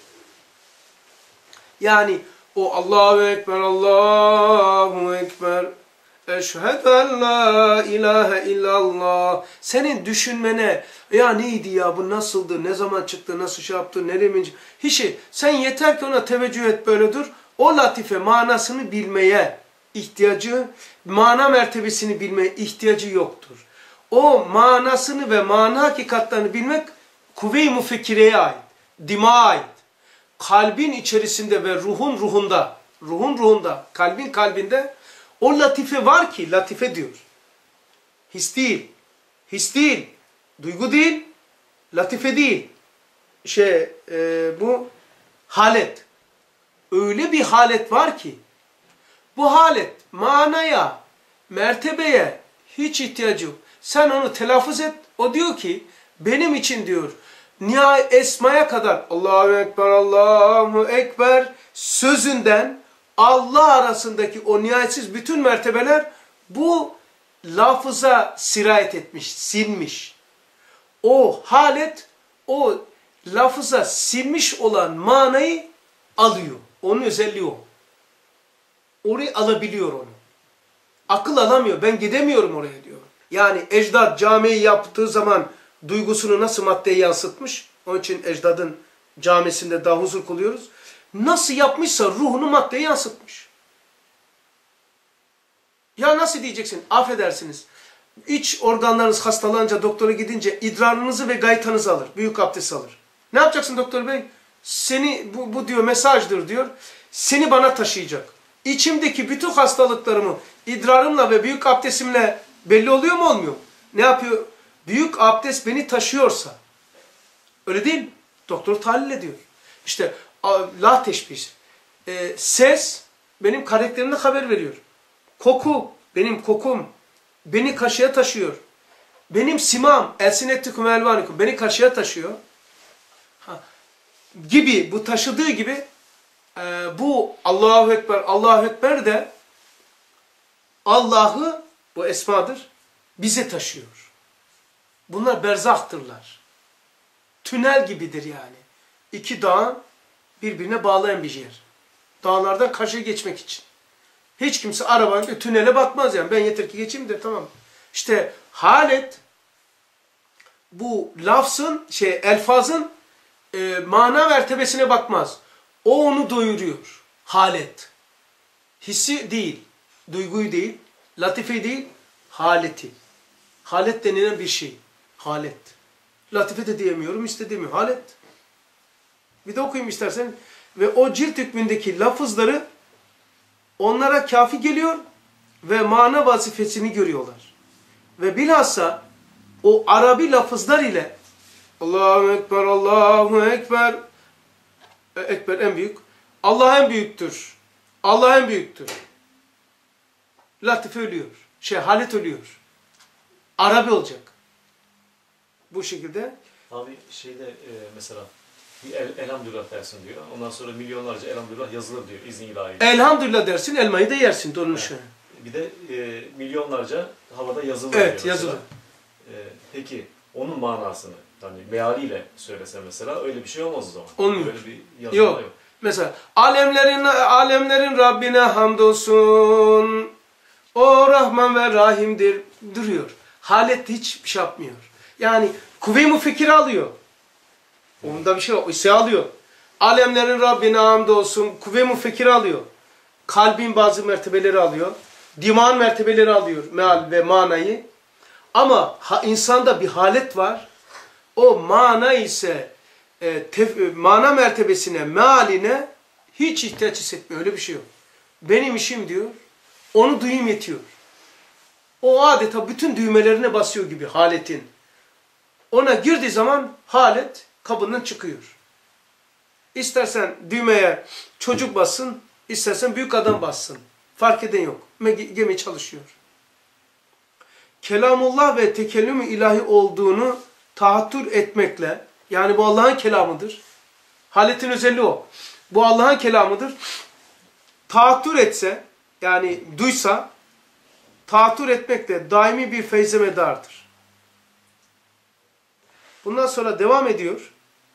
Yani o Allahu Ekber, Allahu Ekber, Eşhedü en la ilahe illallah. Senin düşünmene, ya neydi ya, bu nasıldı, ne zaman çıktı, nasıl şey yaptı, nereye mi? Hiç şey. Sen yeter ki ona teveccüh et, böyle dur. O latife manasını bilmeye ihtiyacı, mana mertebesini bilmeye ihtiyacı yoktur. O manasını ve mana hakikatlerini bilmek kuvve-i müfekkireye ait, dimağa ait. Kalbin içerisinde ve ruhun ruhunda, kalbin kalbinde o latife var ki, latife diyor. His değil, duygu değil, latife değil. Bu halet. Öyle bir halet var ki, bu halet manaya, mertebeye hiç ihtiyacı yok. Sen onu telaffuz et, o diyor ki, benim için diyor, nihayet esmaya kadar Allahu Ekber, Allahu Ekber sözünden Allah arasındaki o nihayetsiz bütün mertebeler bu lafıza sirayet etmiş, sinmiş. O halet, o lafıza sinmiş olan manayı alıyor. Onun özelliği o. Orayı alabiliyor onu. Akıl alamıyor. Ben gidemiyorum oraya diyor. Yani ecdad camiyi yaptığı zaman duygusunu nasıl maddeye yansıtmış? Onun için ecdadın camisinde daha huzur kılıyoruz. Nasıl yapmışsa ruhunu maddeye yansıtmış. Ya nasıl diyeceksin? Affedersiniz. İç organlarınız hastalanınca doktora gidince idrarınızı ve gaytanızı alır. Büyük abdest alır. Ne yapacaksın doktor bey? Seni bu diyor mesajdır diyor. Seni bana taşıyacak. İçimdeki bütün hastalıklarımı idrarımla ve büyük abdestimle belli oluyor mu olmuyor? Ne yapıyor? Büyük abdest beni taşıyorsa. Öyle değil mi? Doktor tahlil ediyor. İşte la teşbih. Ses benim karakterimde haber veriyor. Koku benim kokum. Beni karşıya taşıyor. Benim simam, elsinettikum elvanikum beni karşıya taşıyor. Gibi, bu taşıdığı gibi bu Allahu Ekber, Allahu Ekber de Allah'ı, bu esmadır, bize taşıyor. Bunlar berzahtırlar. Tünel gibidir yani. İki dağ birbirine bağlayan bir yer. Dağlardan karşıya geçmek için. Hiç kimse arabanın tünele bakmaz yani. Ben yeter ki geçeyim de tamam. İşte halet bu lafzın, elfazın mana mertebesine bakmaz. O onu doyuruyor. Halet. Hissi değil, duyguyu değil, latife değil, haleti. Halet denilen bir şey. Halet. Latife de diyemiyorum, istediğimi. Halet. Bir de okuyayım istersen. Ve o cilt hükmündeki lafızları onlara kafi geliyor ve mana vazifesini görüyorlar. Ve bilhassa o Arabi lafızlar ile Allahu Ekber, Allahu Ekber, Ekber en büyük, Allah en büyüktür, Allah en büyüktür. Latife ölüyor, Halit ölüyor. Arabi olacak. Bu şekilde. Abi mesela bir elhamdülillah dersin diyor. Ondan sonra milyonlarca elhamdülillah yazılır diyor izni ilahi. Elhamdülillah dersin, elmayı da yersin. Donmuş. Evet. Bir de milyonlarca havada yazılır evet, diyor. yazılır. Peki onun manasını hani mealiyle söylese mesela öyle bir şey olmaz o zaman. Olmuyor. Öyle bir yazılma yok. Mesela alemlerin Rabbine hamdolsun. O Rahman ve Rahim'dir duruyor. Halet hiç şey yapmıyor. Yani kuvve-i fikir alıyor. Onda bir şey yok. İse alıyor. Alemlerin Rabbine hamdolsun. Kuvve-i fikir alıyor. Kalbin bazı mertebeleri alıyor. Diman mertebeleri alıyor. Meal ve manayı. Ama insanda bir halet var. O mana ise mana mertebesine, mealine hiç ihtiyaç hissetmiyor. Öyle bir şey yok. Benim işim diyor. Onu duyum yetiyor. O adeta bütün düğmelerine basıyor gibi haletin. Ona girdiği zaman halet kabından çıkıyor. İstersen düğmeye çocuk bassın, istersen büyük adam bassın. Fark eden yok. Gemi çalışıyor. Kelamullah ve tekellüm-i ilahi olduğunu tahattür etmekle, yani bu Allah'ın kelamıdır. Haletin özelliği o. Bu Allah'ın kelamıdır. Tahattür etse, yani duysa, tahattür etmekle daimi bir feyze medardır. Bundan sonra devam ediyor.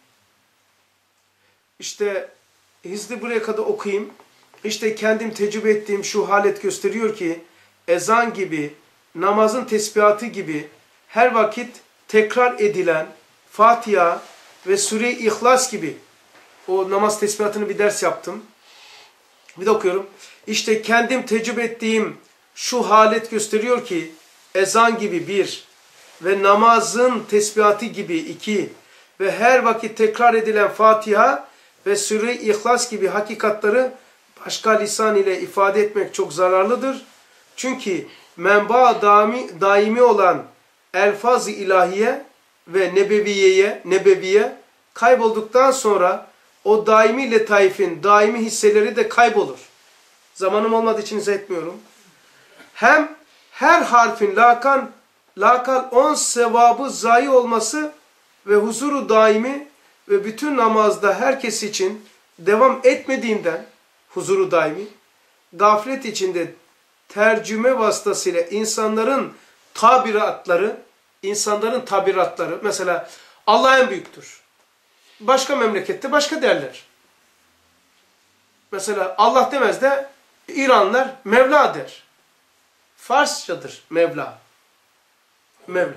İşte hızlı buraya kadar okuyayım. İşte kendim tecrübe ettiğim şu halet gösteriyor ki ezan gibi, namazın tesbihatı gibi her vakit tekrar edilen Fatiha ve Sure-i İhlas gibi o namaz tesbihatını bir ders yaptım. Bir de okuyorum. İşte kendim tecrübe ettiğim şu halet gösteriyor ki ezan gibi bir ve namazın tesbihatı gibi iki ve her vakit tekrar edilen Fatiha ve Sure-i İhlas gibi hakikatları başka lisan ile ifade etmek çok zararlıdır. Çünkü menba daimi olan elfaz-ı ilahiye ve nebeviye kaybolduktan sonra o daimi letaifin daimi hisseleri de kaybolur. Zamanım olmadığı için izah etmiyorum. Hem her harfin lakal 10 sevabı zayi olması ve huzuru daimi ve bütün namazda herkes için devam etmediğinden huzuru daimi, gaflet içinde tercüme vasıtasıyla insanların tabiratları, mesela Allah en büyüktür. Başka memlekette başka derler. Mesela Allah demez de İranlılar Mevla der. Farsçadır Mevla. Mevla.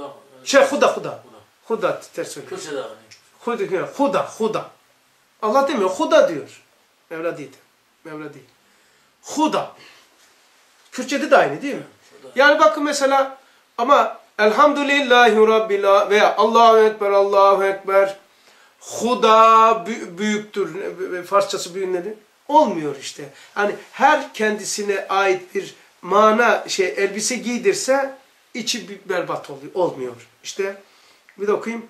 Huda ters söylüyor. Huda. Allah demiyor, Huda diyor. Mevla değil. Huda. Kürtçede de aynı değil mi? Yani bakın mesela ama Elhamdülillahi Rabbil veya Allahu Ekber. Huda büyüktür. Farsçası büyünleri. Olmuyor işte. Hani her kendisine ait bir mana elbise giydirse içi berbat oluyor. Olmuyor. İşte bir de okuyayım.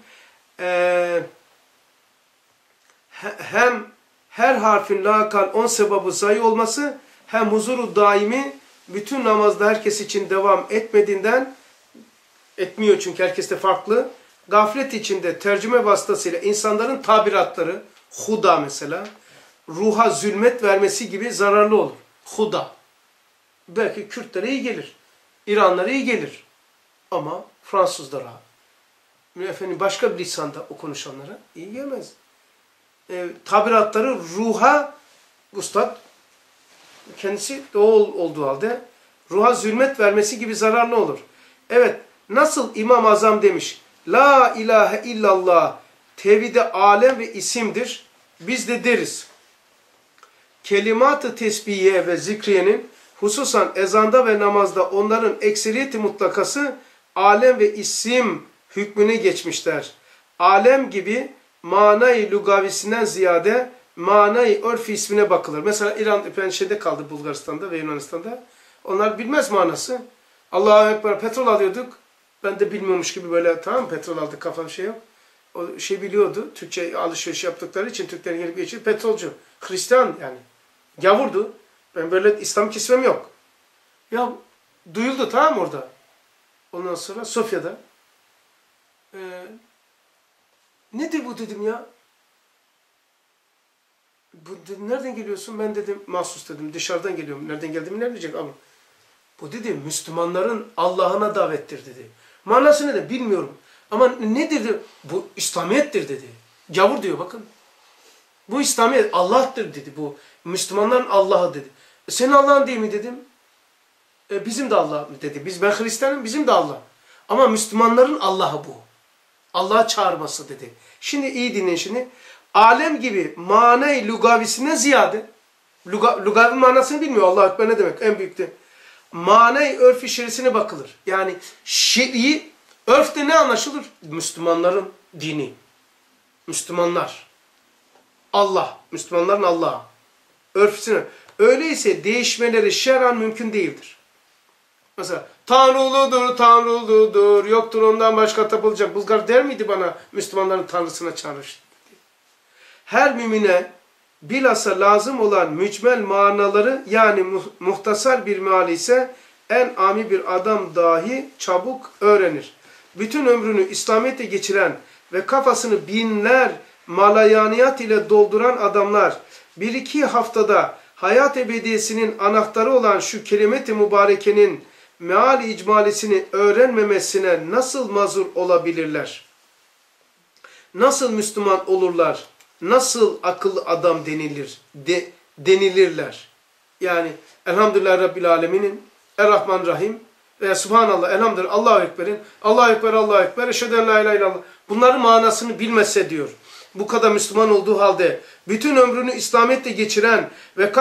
Hem her harfin lakal 10 sebabı sayı olması hem huzuru daimi bütün namazda herkes için devam etmediğinden etmiyor çünkü herkes de farklı. Gaflet içinde tercüme vasıtasıyla insanların tabiratları, huda mesela, ruha zulmet vermesi gibi zararlı olur. Huda. Belki Kürtlere iyi gelir. İranlara iyi gelir. Ama Fransızlara, başka bir lisanda o konuşanlara iyi gelmez. Tabiratları ruha, Üstad kendisi doğal olduğu halde ruha zulmet vermesi gibi zararlı olur. Evet, nasıl İmam-ı Azam demiş, La ilahe illallah tevhid-i alem ve isimdir. Biz de deriz. Kelimat-ı tesbihiye ve zikriyenin hususan ezanda ve namazda onların ekseriyeti mutlakası alem ve isim hükmüne geçmişler. Alem gibi manayı lugavisinden ziyade manayı örfi ismine bakılır. Mesela İran şeyde kaldı Bulgaristan'da ve Yunanistan'da. Onlar bilmez manası. Allahu Ekber petrol alıyorduk. Ben de bilmiyormuş gibi böyle tamam petrol aldık kafam şey yok. O şey biliyordu. Türkçe alışveriş yaptıkları için Türklerin gelip geçiyor. Petrolcü. Hristiyan yani. Gavurdu. Ben böyle İslam kisvem yok. Ya duyuldu tamam orada. Ondan sonra Sofya'da. Nedir bu dedim ya. Bu dedim, nereden geliyorsun? Ben dedim mahsus dedim. Dışarıdan geliyorum. Nereden geldiğimi ne bilecek abi? Bu dedi Müslümanların Allah'ına davettir dedi. Manası ne de bilmiyorum. Ama nedir dedi? Bu İslamiyettir dedi. Gavur diyor bakın. Bu İslamiyet Allah'tır dedi bu. Müslümanların Allah'ı dedi. Senin Allah'ın değil mi dedim. Bizim de Allah dedi. Ben Hristiyanım bizim de Allah. Ama Müslümanların Allah'ı bu. Allah'a çağırması dedi. Şimdi iyi dinleyin şimdi. Alem gibi manay lugavisine ziyade lugavi manasını bilmiyor. Allah Ekber ne demek? En büyükte. Manay örf-i şerisine bakılır. Yani şer'i örfte ne anlaşılır? Müslümanların dini. Müslümanlar. Allah. Müslümanların Allah'a. Örfisine. Öyleyse değişmeleri şer'an mümkün değildir. Mesela Tanrılıdır, Tanrılıdır, yoktur ondan başka tapılacak. Bulgar der miydi bana Müslümanların Tanrısına çağrış? Her mümine bilhassa lazım olan mücmel manaları yani muhtasar bir meali ise en ami bir adam dahi çabuk öğrenir. Bütün ömrünü İslamiyet'e geçiren ve kafasını binler malayaniyat ile dolduran adamlar bir iki haftada hayat ebediyesinin anahtarı olan şu kelime-i mübarekenin meal-i icmalisini öğrenmemesine nasıl mazur olabilirler? Nasıl Müslüman olurlar? Nasıl akıllı adam denilirler? Yani Elhamdülillah Rabbil Alemin'in Errahmanirrahim ve Subhanallah, Elhamdülillah, Allahu Ekber'in Allahu Ekber, Allahu Ekber, Eşhedü en la ilahe illallah. Bunların manasını bilmese diyor. Bu kadar Müslüman olduğu halde bütün ömrünü İslamiyet'te geçiren ve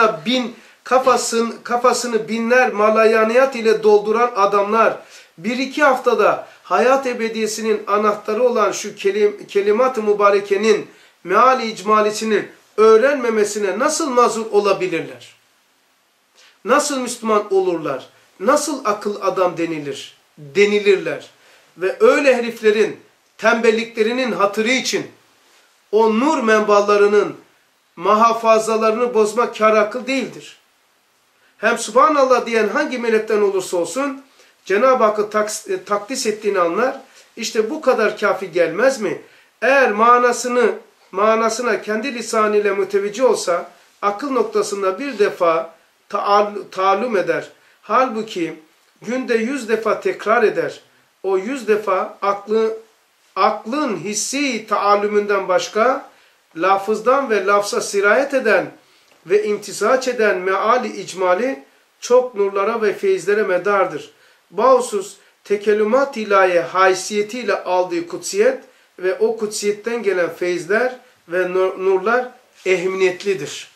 kafasını binler malayaniyat ile dolduran adamlar bir iki haftada hayat ebediyesinin anahtarı olan şu kelimat-ı mübarekenin meal-i icmalisini öğrenmemesine nasıl mazur olabilirler? Nasıl Müslüman olurlar? Nasıl akıl adam denilirler? Ve öyle heriflerin tembelliklerinin hatırı için o nur menbalarının muhafazalarını bozmak kâr akıl değildir. Hem Subhanallah diyen hangi melekten olursa olsun Cenab-ı Hakk'ı takdis ettiğini anlar. İşte bu kadar kafi gelmez mi? Eğer manasına kendi lisanıyla müteveccih olsa akıl noktasında bir defa taallüm eder. Halbuki günde 100 defa tekrar eder. O 100 defa aklın hissi taallümünden başka lafızdan ve lafza sirayet eden ve imtisaç eden meali icmali çok nurlara ve feyizlere medardır. Bahusuz tekellümat ilahi haysiyetiyle aldığı kutsiyet ve o kutsiyetten gelen feyizler ve nurlar ehemmiyetlidir.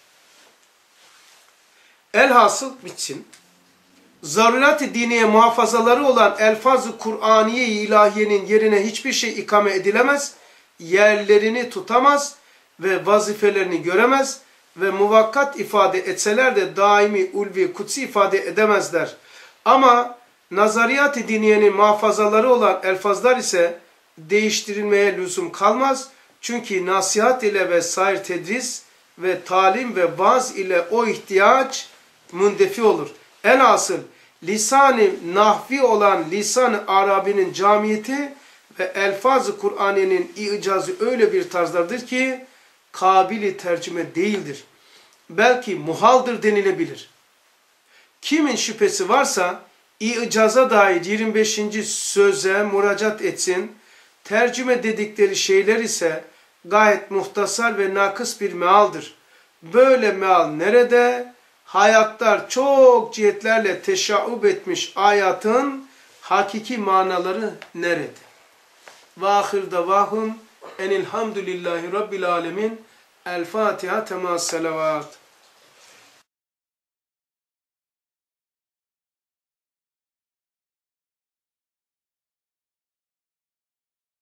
Elhasıl bitsin. Zarurat-ı diniye muhafazaları olan elfaz-ı Kur'aniye-i ilahiyenin yerine hiçbir şey ikame edilemez, yerlerini tutamaz ve vazifelerini göremez ve muvakkat ifade etseler de daimi, ulvi, kutsi ifade edemezler. Ama nazariyat-ı diniyenin muhafazaları olan elfazlar ise değiştirilmeye lüzum kalmaz. Çünkü nasihat ile ve sair tedris ve talim ve vaaz ile o ihtiyaç mündefi olur. Elhasıl lisan-ı nahvi olan lisan-ı Arabi'nin camiyeti ve elfaz-ı Kur'an'ın icazı öyle bir tarzlardır ki kabili tercüme değildir. Belki muhaldır denilebilir. Kimin şüphesi varsa icaza dair 25. söze müracaat etsin. Tercüme dedikleri şeyler ise gayet muhtasar ve nakıs bir mealdir. Böyle meal nerede? Hayatlar çok cihetlerle teşaub etmiş ayatın hakiki manaları nerede? Ve ahir davahum enilhamdülillahi rabbil alemin. El Fatiha tema selavat.